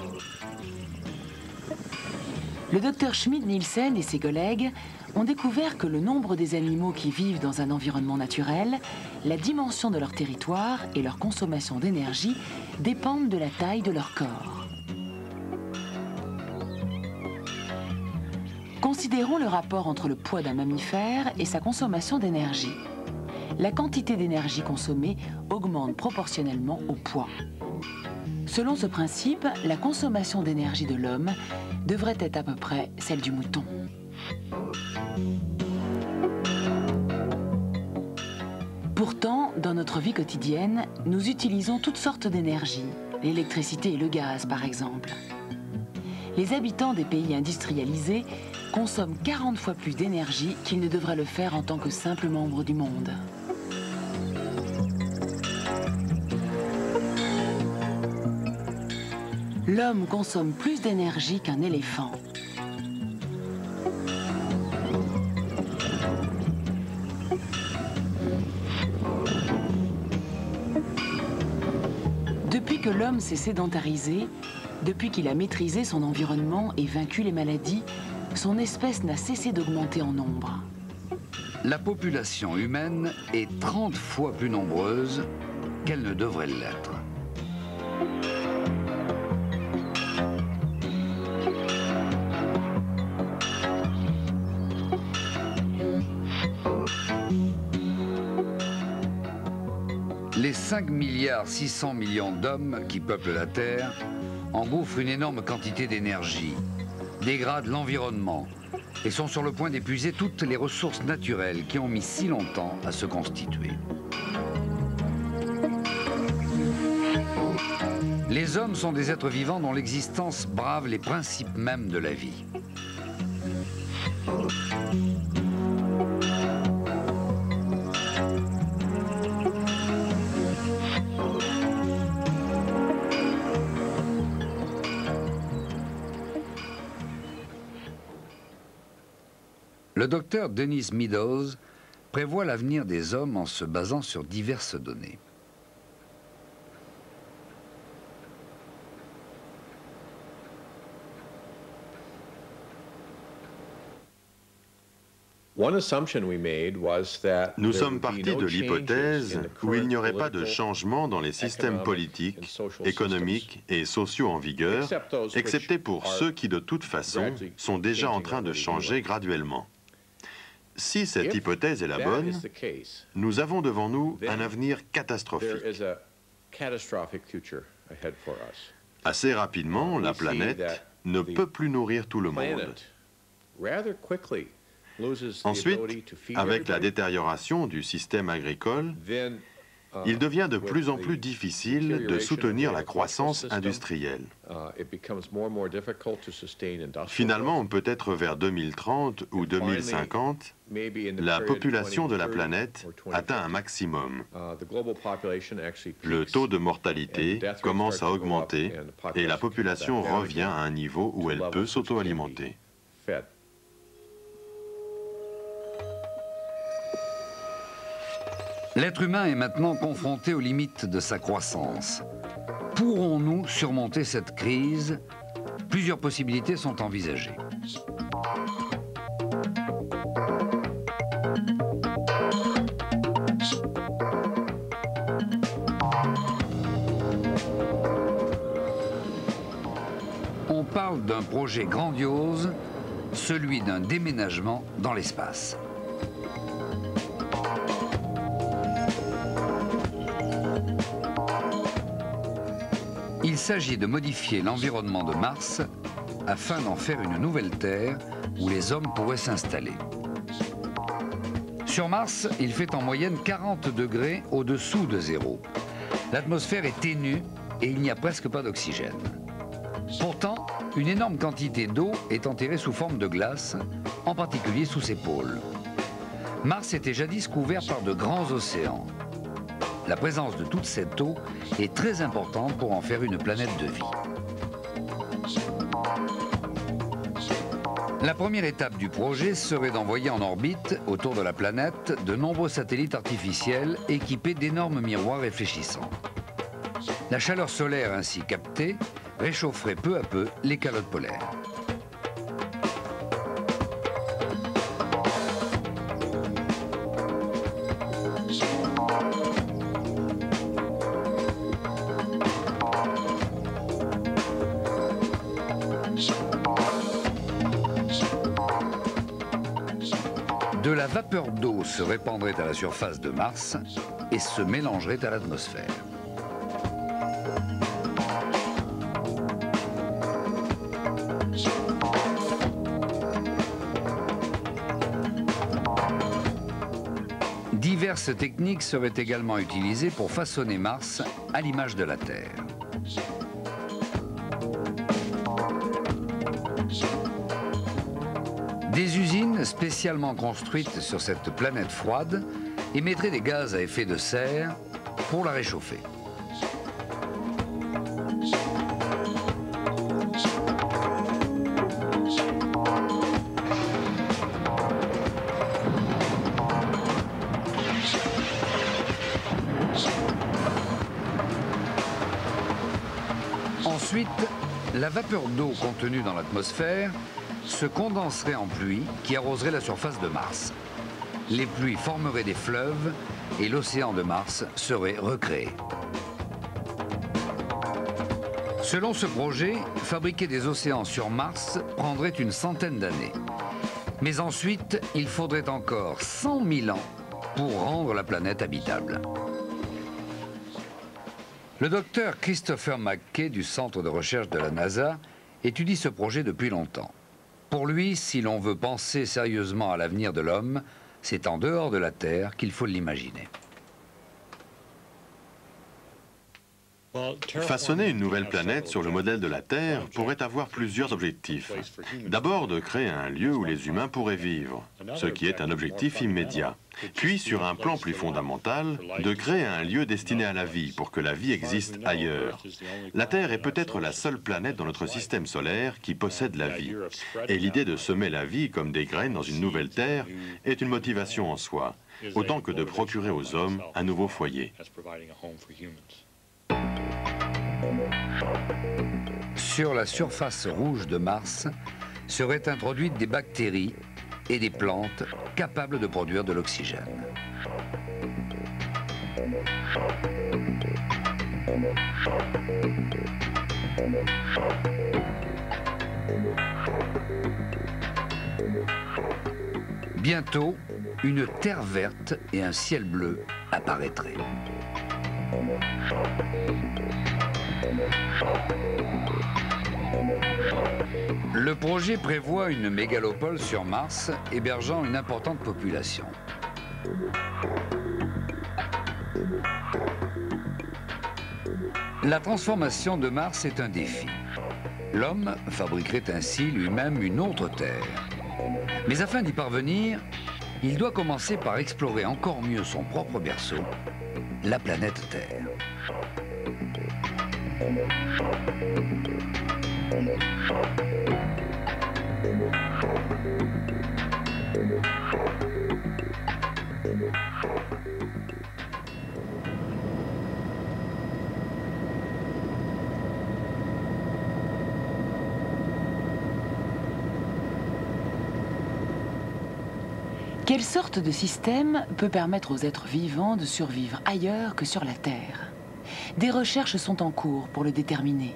C: Le docteur Schmidt-Nielsen et ses collègues ont découvert que le nombre des animaux qui vivent dans un environnement naturel, la dimension de leur territoire et leur consommation d'énergie dépendent de la taille de leur corps. Considérons le rapport entre le poids d'un mammifère et sa consommation d'énergie. La quantité d'énergie consommée augmente proportionnellement au poids. Selon ce principe, la consommation d'énergie de l'homme devrait être à peu près celle du mouton. Pourtant, dans notre vie quotidienne, nous utilisons toutes sortes d'énergie, l'électricité et le gaz par exemple. Les habitants des pays industrialisés consomment quarante fois plus d'énergie qu'ils ne devraient le faire en tant que simples membres du monde. L'homme consomme plus d'énergie qu'un éléphant. Depuis que l'homme s'est sédentarisé, depuis qu'il a maîtrisé son environnement et vaincu les maladies, son espèce n'a cessé d'augmenter en nombre.
A: La population humaine est trente fois plus nombreuse qu'elle ne devrait l'être. cinq milliards six cents millions d'hommes qui peuplent la Terre engouffrent une énorme quantité d'énergie, dégradent l'environnement et sont sur le point d'épuiser toutes les ressources naturelles qui ont mis si longtemps à se constituer. Les hommes sont des êtres vivants dont l'existence brave les principes mêmes de la vie. Le docteur Dennis Meadows prévoit l'avenir des hommes en se basant sur diverses données.
D: Nous sommes partis de l'hypothèse où il n'y aurait pas de changement dans les systèmes politiques, économiques et sociaux en vigueur, excepté pour ceux qui, de toute façon, sont déjà en train de changer graduellement. Si cette hypothèse est la bonne, nous avons devant nous un avenir catastrophique. Assez rapidement, la planète ne peut plus nourrir tout le monde. Ensuite, avec la détérioration du système agricole, il devient de plus en plus difficile de soutenir la croissance industrielle. Finalement, peut-être vers deux mille trente ou deux mille cinquante, la population de la planète atteint un maximum. Le taux de mortalité commence à augmenter et la population revient à un niveau où elle peut s'auto-alimenter.
A: L'être humain est maintenant confronté aux limites de sa croissance. Pourrons-nous surmonter cette crise? Plusieurs possibilités sont envisagées. On parle d'un projet grandiose, celui d'un déménagement dans l'espace. Il s'agit de modifier l'environnement de Mars afin d'en faire une nouvelle Terre où les hommes pourraient s'installer. Sur Mars, il fait en moyenne quarante degrés au-dessous de zéro. L'atmosphère est ténue et il n'y a presque pas d'oxygène. Pourtant, une énorme quantité d'eau est enterrée sous forme de glace, en particulier sous ses pôles. Mars était jadis couvert par de grands océans. La présence de toute cette eau est très importante pour en faire une planète de vie. La première étape du projet serait d'envoyer en orbite, autour de la planète, de nombreux satellites artificiels équipés d'énormes miroirs réfléchissants. La chaleur solaire ainsi captée réchaufferait peu à peu les calottes polaires. De la vapeur d'eau se répandrait à la surface de Mars et se mélangerait à l'atmosphère. Diverses techniques seraient également utilisées pour façonner Mars à l'image de la Terre. Des usines spécialement construites sur cette planète froide émettraient des gaz à effet de serre pour la réchauffer. Ensuite, la vapeur d'eau contenue dans l'atmosphère se condenserait en pluie qui arroserait la surface de Mars. Les pluies formeraient des fleuves et l'océan de Mars serait recréé. Selon ce projet, fabriquer des océans sur Mars prendrait une centaine d'années. Mais ensuite, il faudrait encore cent mille ans pour rendre la planète habitable. Le docteur Christopher McKay du centre de recherche de la NASA étudie ce projet depuis longtemps. Pour lui, si l'on veut penser sérieusement à l'avenir de l'homme, c'est en dehors de la Terre qu'il faut l'imaginer.
D: Façonner une nouvelle planète sur le modèle de la Terre pourrait avoir plusieurs objectifs. D'abord, de créer un lieu où les humains pourraient vivre, ce qui est un objectif immédiat. Puis, sur un plan plus fondamental, de créer un lieu destiné à la vie, pour que la vie existe ailleurs. La Terre est peut-être la seule planète dans notre système solaire qui possède la vie. Et l'idée de semer la vie comme des graines dans une nouvelle Terre est une motivation en soi, autant que de procurer aux hommes un nouveau foyer.
A: Sur la surface rouge de Mars seraient introduites des bactéries et des plantes capables de produire de l'oxygène. Bientôt, une terre verte et un ciel bleu apparaîtraient. Le projet prévoit une mégalopole sur Mars hébergeant une importante population. La transformation de Mars est un défi. L'homme fabriquerait ainsi lui-même une autre Terre. Mais afin d'y parvenir, il doit commencer par explorer encore mieux son propre berceau, la planète Terre.
C: Quelle sorte de système peut permettre aux êtres vivants de survivre ailleurs que sur la Terre? Des recherches sont en cours pour le déterminer.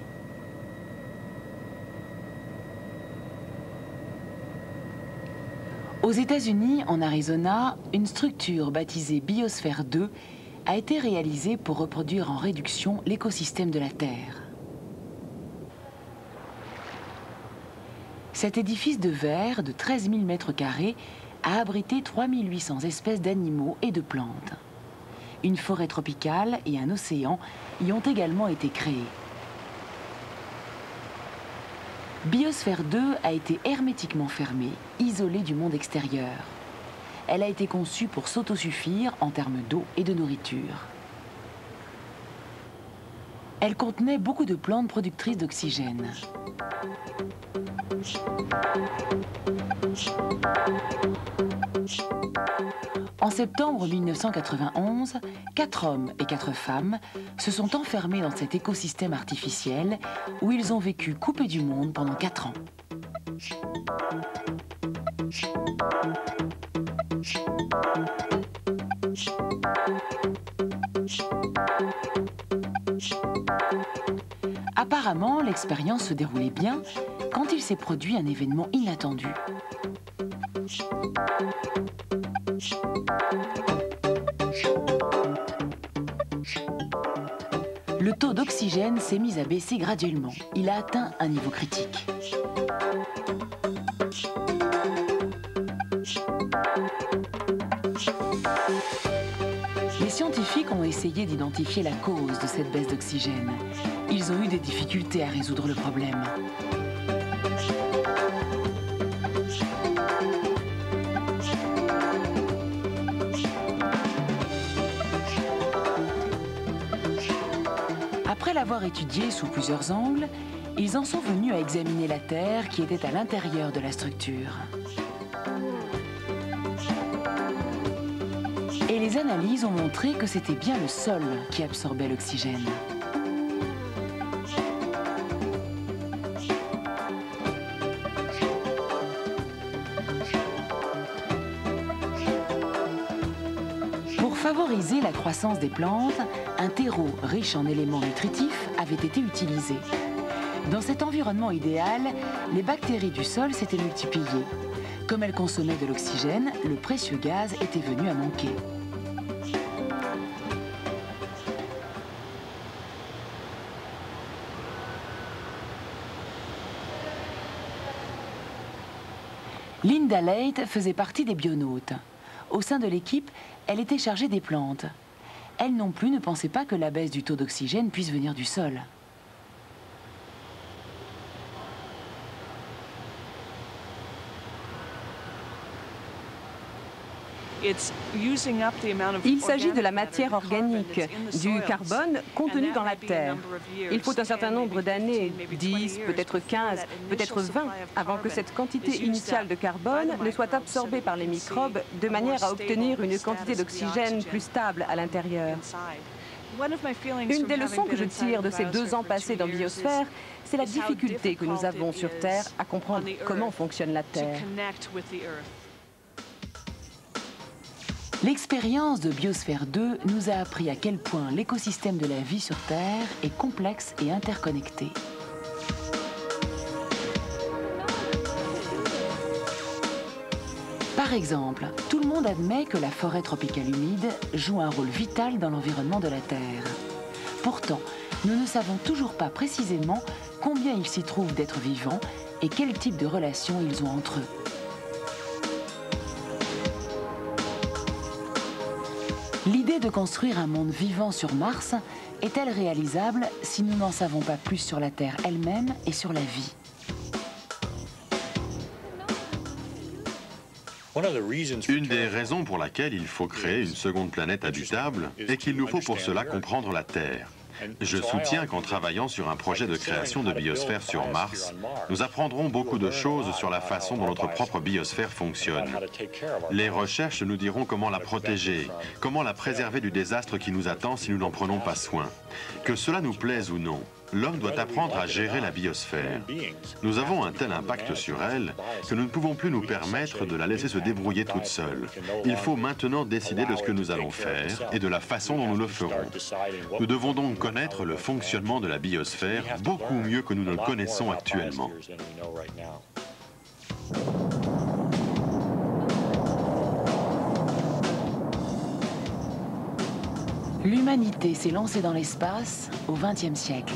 C: Aux États-Unis, en Arizona, une structure baptisée Biosphère deux a été réalisée pour reproduire en réduction l'écosystème de la Terre. Cet édifice de verre de treize mille mètres carrés a abrité trois mille huit cents espèces d'animaux et de plantes. Une forêt tropicale et un océan y ont également été créés. Biosphère deux a été hermétiquement fermée, isolée du monde extérieur. Elle a été conçue pour s'autosuffire en termes d'eau et de nourriture. Elle contenait beaucoup de plantes productrices d'oxygène. En septembre mille neuf cent quatre-vingt-onze, quatre hommes et quatre femmes se sont enfermés dans cet écosystème artificiel où ils ont vécu coupés du monde pendant quatre ans. Apparemment, l'expérience se déroulait bien quand il s'est produit un événement inattendu. Le taux d'oxygène s'est mis à baisser graduellement. Il a atteint un niveau critique. Les scientifiques ont essayé d'identifier la cause de cette baisse d'oxygène. Ils ont eu des difficultés à résoudre le problème. Après l'avoir étudié sous plusieurs angles, ils en sont venus à examiner la Terre qui était à l'intérieur de la structure. Et les analyses ont montré que c'était bien le sol qui absorbait l'oxygène. Pour favoriser la croissance des plantes, un terreau riche en éléments nutritifs avait été utilisé. Dans cet environnement idéal, les bactéries du sol s'étaient multipliées. Comme elles consommaient de l'oxygène, le précieux gaz était venu à manquer. Linda Leight faisait partie des bionautes. Au sein de l'équipe, elle était chargée des plantes. Elle non plus ne pensait pas que la baisse du taux d'oxygène puisse venir du sol.
G: Il s'agit de la matière organique, du carbone contenu dans la terre. Il faut un certain nombre d'années, dix, peut-être quinze, peut-être vingt, avant que cette quantité initiale de carbone ne soit absorbée par les microbes de manière à obtenir une quantité d'oxygène plus stable à l'intérieur. Une des leçons que je tire de ces deux ans passés dans Biosphère, c'est la difficulté que nous avons sur Terre à comprendre comment fonctionne la Terre.
C: L'expérience de Biosphère deux nous a appris à quel point l'écosystème de la vie sur Terre est complexe et interconnecté. Par exemple, tout le monde admet que la forêt tropicale humide joue un rôle vital dans l'environnement de la Terre. Pourtant, nous ne savons toujours pas précisément combien il s'y trouve d'êtres vivants et quel type de relations ils ont entre eux. L'idée de construire un monde vivant sur Mars est-elle réalisable si nous n'en savons pas plus sur la Terre elle-même et sur la vie ?
D: Une des raisons pour laquelle il faut créer une seconde planète habitable est qu'il nous faut pour cela comprendre la Terre. Je soutiens qu'en travaillant sur un projet de création de biosphère sur Mars, nous apprendrons beaucoup de choses sur la façon dont notre propre biosphère fonctionne. Les recherches nous diront comment la protéger, comment la préserver du désastre qui nous attend si nous n'en prenons pas soin. Que cela nous plaise ou non, l'homme doit apprendre à gérer la biosphère. Nous avons un tel impact sur elle que nous ne pouvons plus nous permettre de la laisser se débrouiller toute seule. Il faut maintenant décider de ce que nous allons faire et de la façon dont nous le ferons. Nous devons donc connaître le fonctionnement de la biosphère beaucoup mieux que nous ne le connaissons actuellement.
C: L'humanité s'est lancée dans l'espace au vingtième siècle.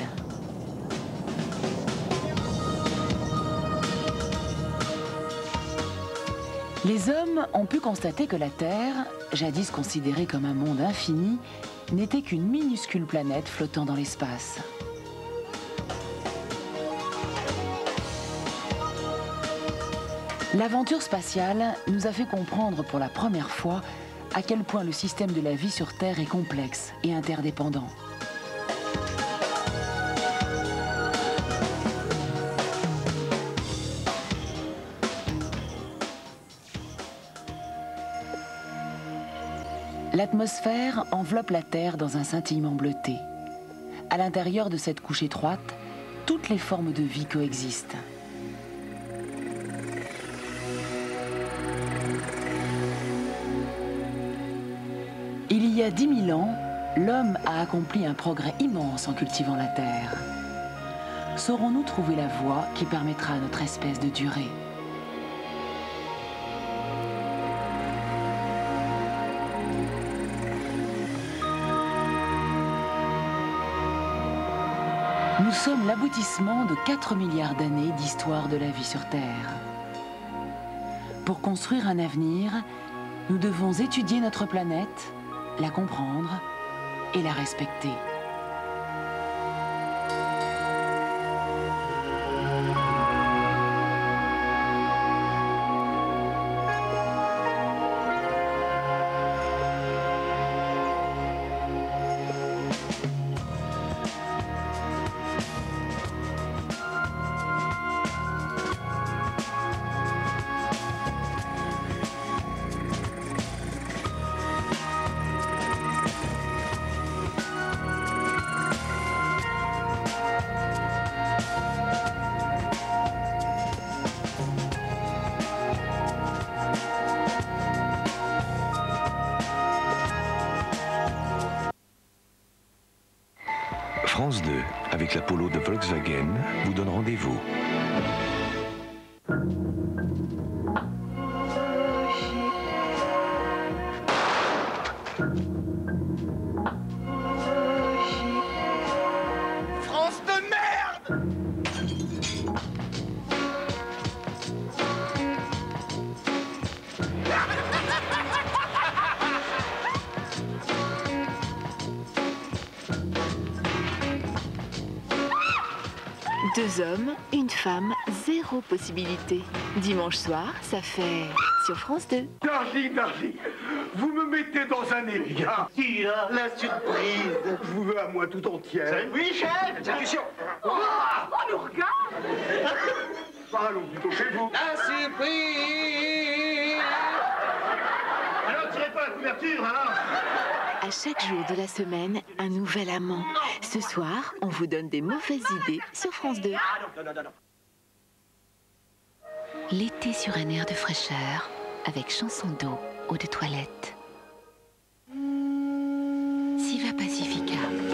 C: Les hommes ont pu constater que la Terre, jadis considérée comme un monde infini, n'était qu'une minuscule planète flottant dans l'espace. L'aventure spatiale nous a fait comprendre pour la première fois à quel point le système de la vie sur Terre est complexe et interdépendant. L'atmosphère enveloppe la Terre dans un scintillement bleuté. À l'intérieur de cette couche étroite, toutes les formes de vie coexistent. Il y a dix mille ans, l'homme a accompli un progrès immense en cultivant la Terre. Saurons-nous trouver la voie qui permettra à notre espèce de durer ? Nous sommes l'aboutissement de quatre milliards d'années d'histoire de la vie sur Terre. Pour construire un avenir, nous devons étudier notre planète, la comprendre et la respecter.
H: France deux, avec la Polo de Volkswagen, vous donne rendez-vous.
I: France de merde! Deux hommes, une femme, zéro possibilité. Dimanche soir, ça fait sur France deux.
J: Darling, darling, vous me mettez dans un état. Tire la surprise. Je vous veux à moi tout entière. Oui, chef. Exécution. Oh, on nous regarde. Allons plutôt chez vous. La surprise. Alors, tirez pas la couverture, hein.
I: À chaque jour de la semaine, un nouvel amant. Ce soir, on vous donne des mauvaises idées sur France deux. L'été sur un air de fraîcheur, avec chanson d'eau, eau de toilette. Siva Pacifica.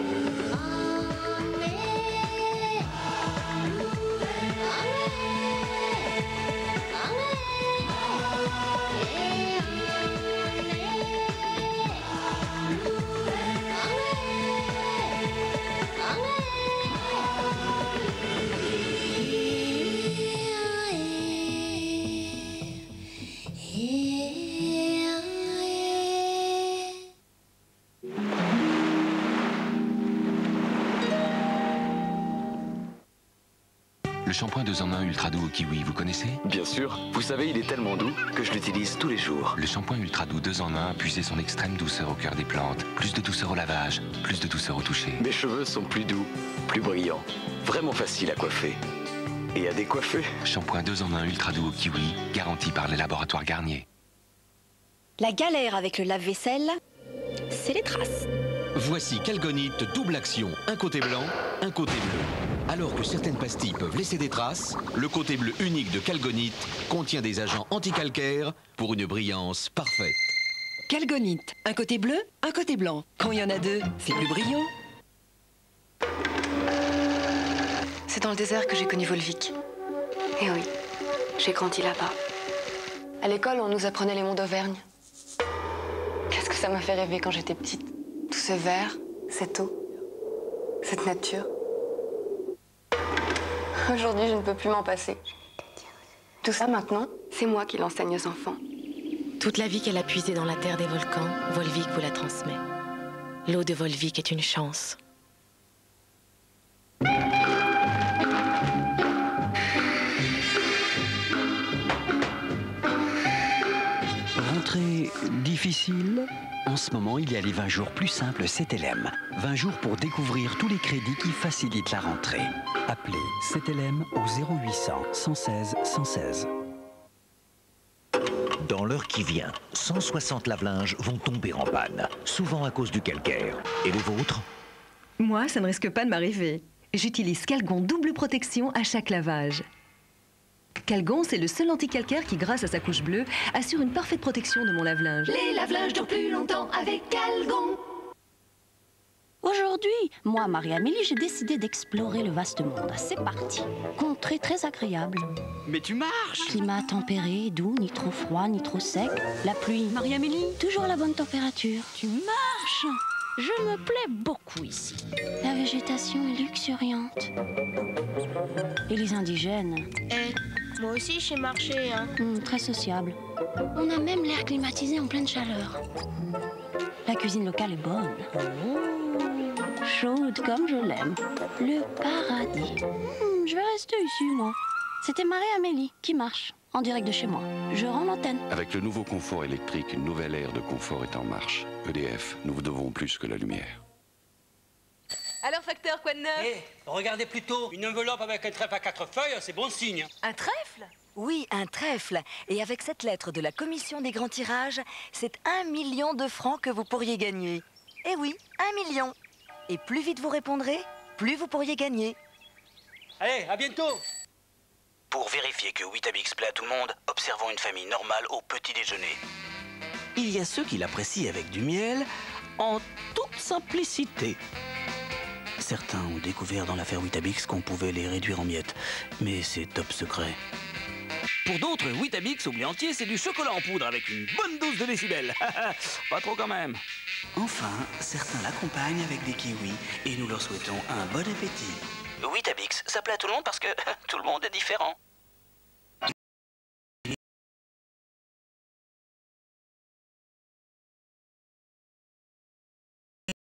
H: Le shampoing deux en un ultra doux au kiwi, vous connaissez?
K: Bien sûr. Vous savez, il est tellement doux que je l'utilise tous les jours.
H: Le shampoing ultra doux deux en un a puisé son extrême douceur au cœur des plantes. Plus de douceur au lavage, plus de douceur au toucher.
K: Mes cheveux sont plus doux, plus brillants. Vraiment facile à coiffer. Et à décoiffer.
H: Shampoing deux en un ultra doux au kiwi, garanti par les laboratoires Garnier.
L: La galère avec le lave-vaisselle, c'est les traces.
M: Voici Calgonite double action, un côté blanc, un côté bleu. Alors que certaines pastilles peuvent laisser des traces, le côté bleu unique de Calgonite contient des agents anticalcaires pour une brillance parfaite.
N: Calgonite, un côté bleu, un côté blanc. Quand il y en a deux, c'est plus brillant.
O: C'est dans le désert que j'ai connu Volvic. Eh oui, j'ai grandi là-bas. À l'école, on nous apprenait les monts d'Auvergne. Qu'est-ce que ça m'a fait rêver quand j'étais petite. Tout ce vert, cette eau, cette nature. Aujourd'hui, je ne peux plus m'en passer. Tout ça, maintenant, c'est moi qui l'enseigne aux enfants.
P: Toute la vie qu'elle a puisée dans la terre des volcans, Volvic vous la transmet. L'eau de Volvic est une chance.
Q: Rentrée difficile? En ce moment, il y a les vingt jours plus simples C T L M. vingt jours pour découvrir tous les crédits qui facilitent la rentrée. Appelez C T L M au zéro huit cents, cent seize, cent seize.
R: Dans l'heure qui vient, cent soixante lave-linges vont tomber en panne, souvent à cause du calcaire. Et le vôtre?
S: Moi, ça ne risque pas de m'arriver. J'utilise Calgon double protection à chaque lavage. Calgon, c'est le seul anti-calcaire qui, grâce à sa couche bleue, assure une parfaite protection de mon lave-linge.
T: Les lave-linges durent plus longtemps avec Calgon.
U: Aujourd'hui, moi, Marie-Amélie, j'ai décidé d'explorer le vaste monde. C'est parti. Contrée très agréable.
Q: Mais tu marches!
U: Climat tempéré, doux, ni trop froid, ni trop sec. La pluie.
S: Marie-Amélie,
U: toujours la bonne température. Tu marches! Je me plais beaucoup ici. La végétation est luxuriante. Et les indigènes?
V: Eh, moi aussi, je sais marcher, hein.
U: Mmh, très sociable. On a même l'air climatisé en pleine chaleur. La cuisine locale est bonne. Chaude comme je l'aime. Le paradis. Mmh, je vais rester ici, moi. C'était Marie-Amélie qui marche, en direct de chez moi. Je rends l'antenne.
H: Avec le nouveau confort électrique, une nouvelle ère de confort est en marche. E D F, nous vous devons plus que la lumière.
W: Alors, facteur, quoi de neuf?
X: Eh, regardez plutôt, une enveloppe avec un trèfle à quatre feuilles, c'est bon signe.
W: Un trèfle?
N: Oui, un trèfle. Et avec cette lettre de la commission des grands tirages, c'est un million de francs que vous pourriez gagner. Eh oui, un million. Et plus vite vous répondrez, plus vous pourriez gagner.
X: Allez, à bientôt.
R: Pour vérifier que Weetabix plaît à tout le monde, observons une famille normale au petit déjeuner.
Y: Il y a ceux qui l'apprécient avec du miel, en toute simplicité. Certains ont découvert dans l'affaire Weetabix qu'on pouvait les réduire en miettes, mais c'est top secret. Pour d'autres, Weetabix au blé entier, c'est du chocolat en poudre avec une bonne dose de décibels. Pas trop quand même. Enfin, certains l'accompagnent avec des kiwis et nous leur souhaitons un bon appétit.
R: Weetabix, ça plaît à tout le monde parce que tout le monde est différent.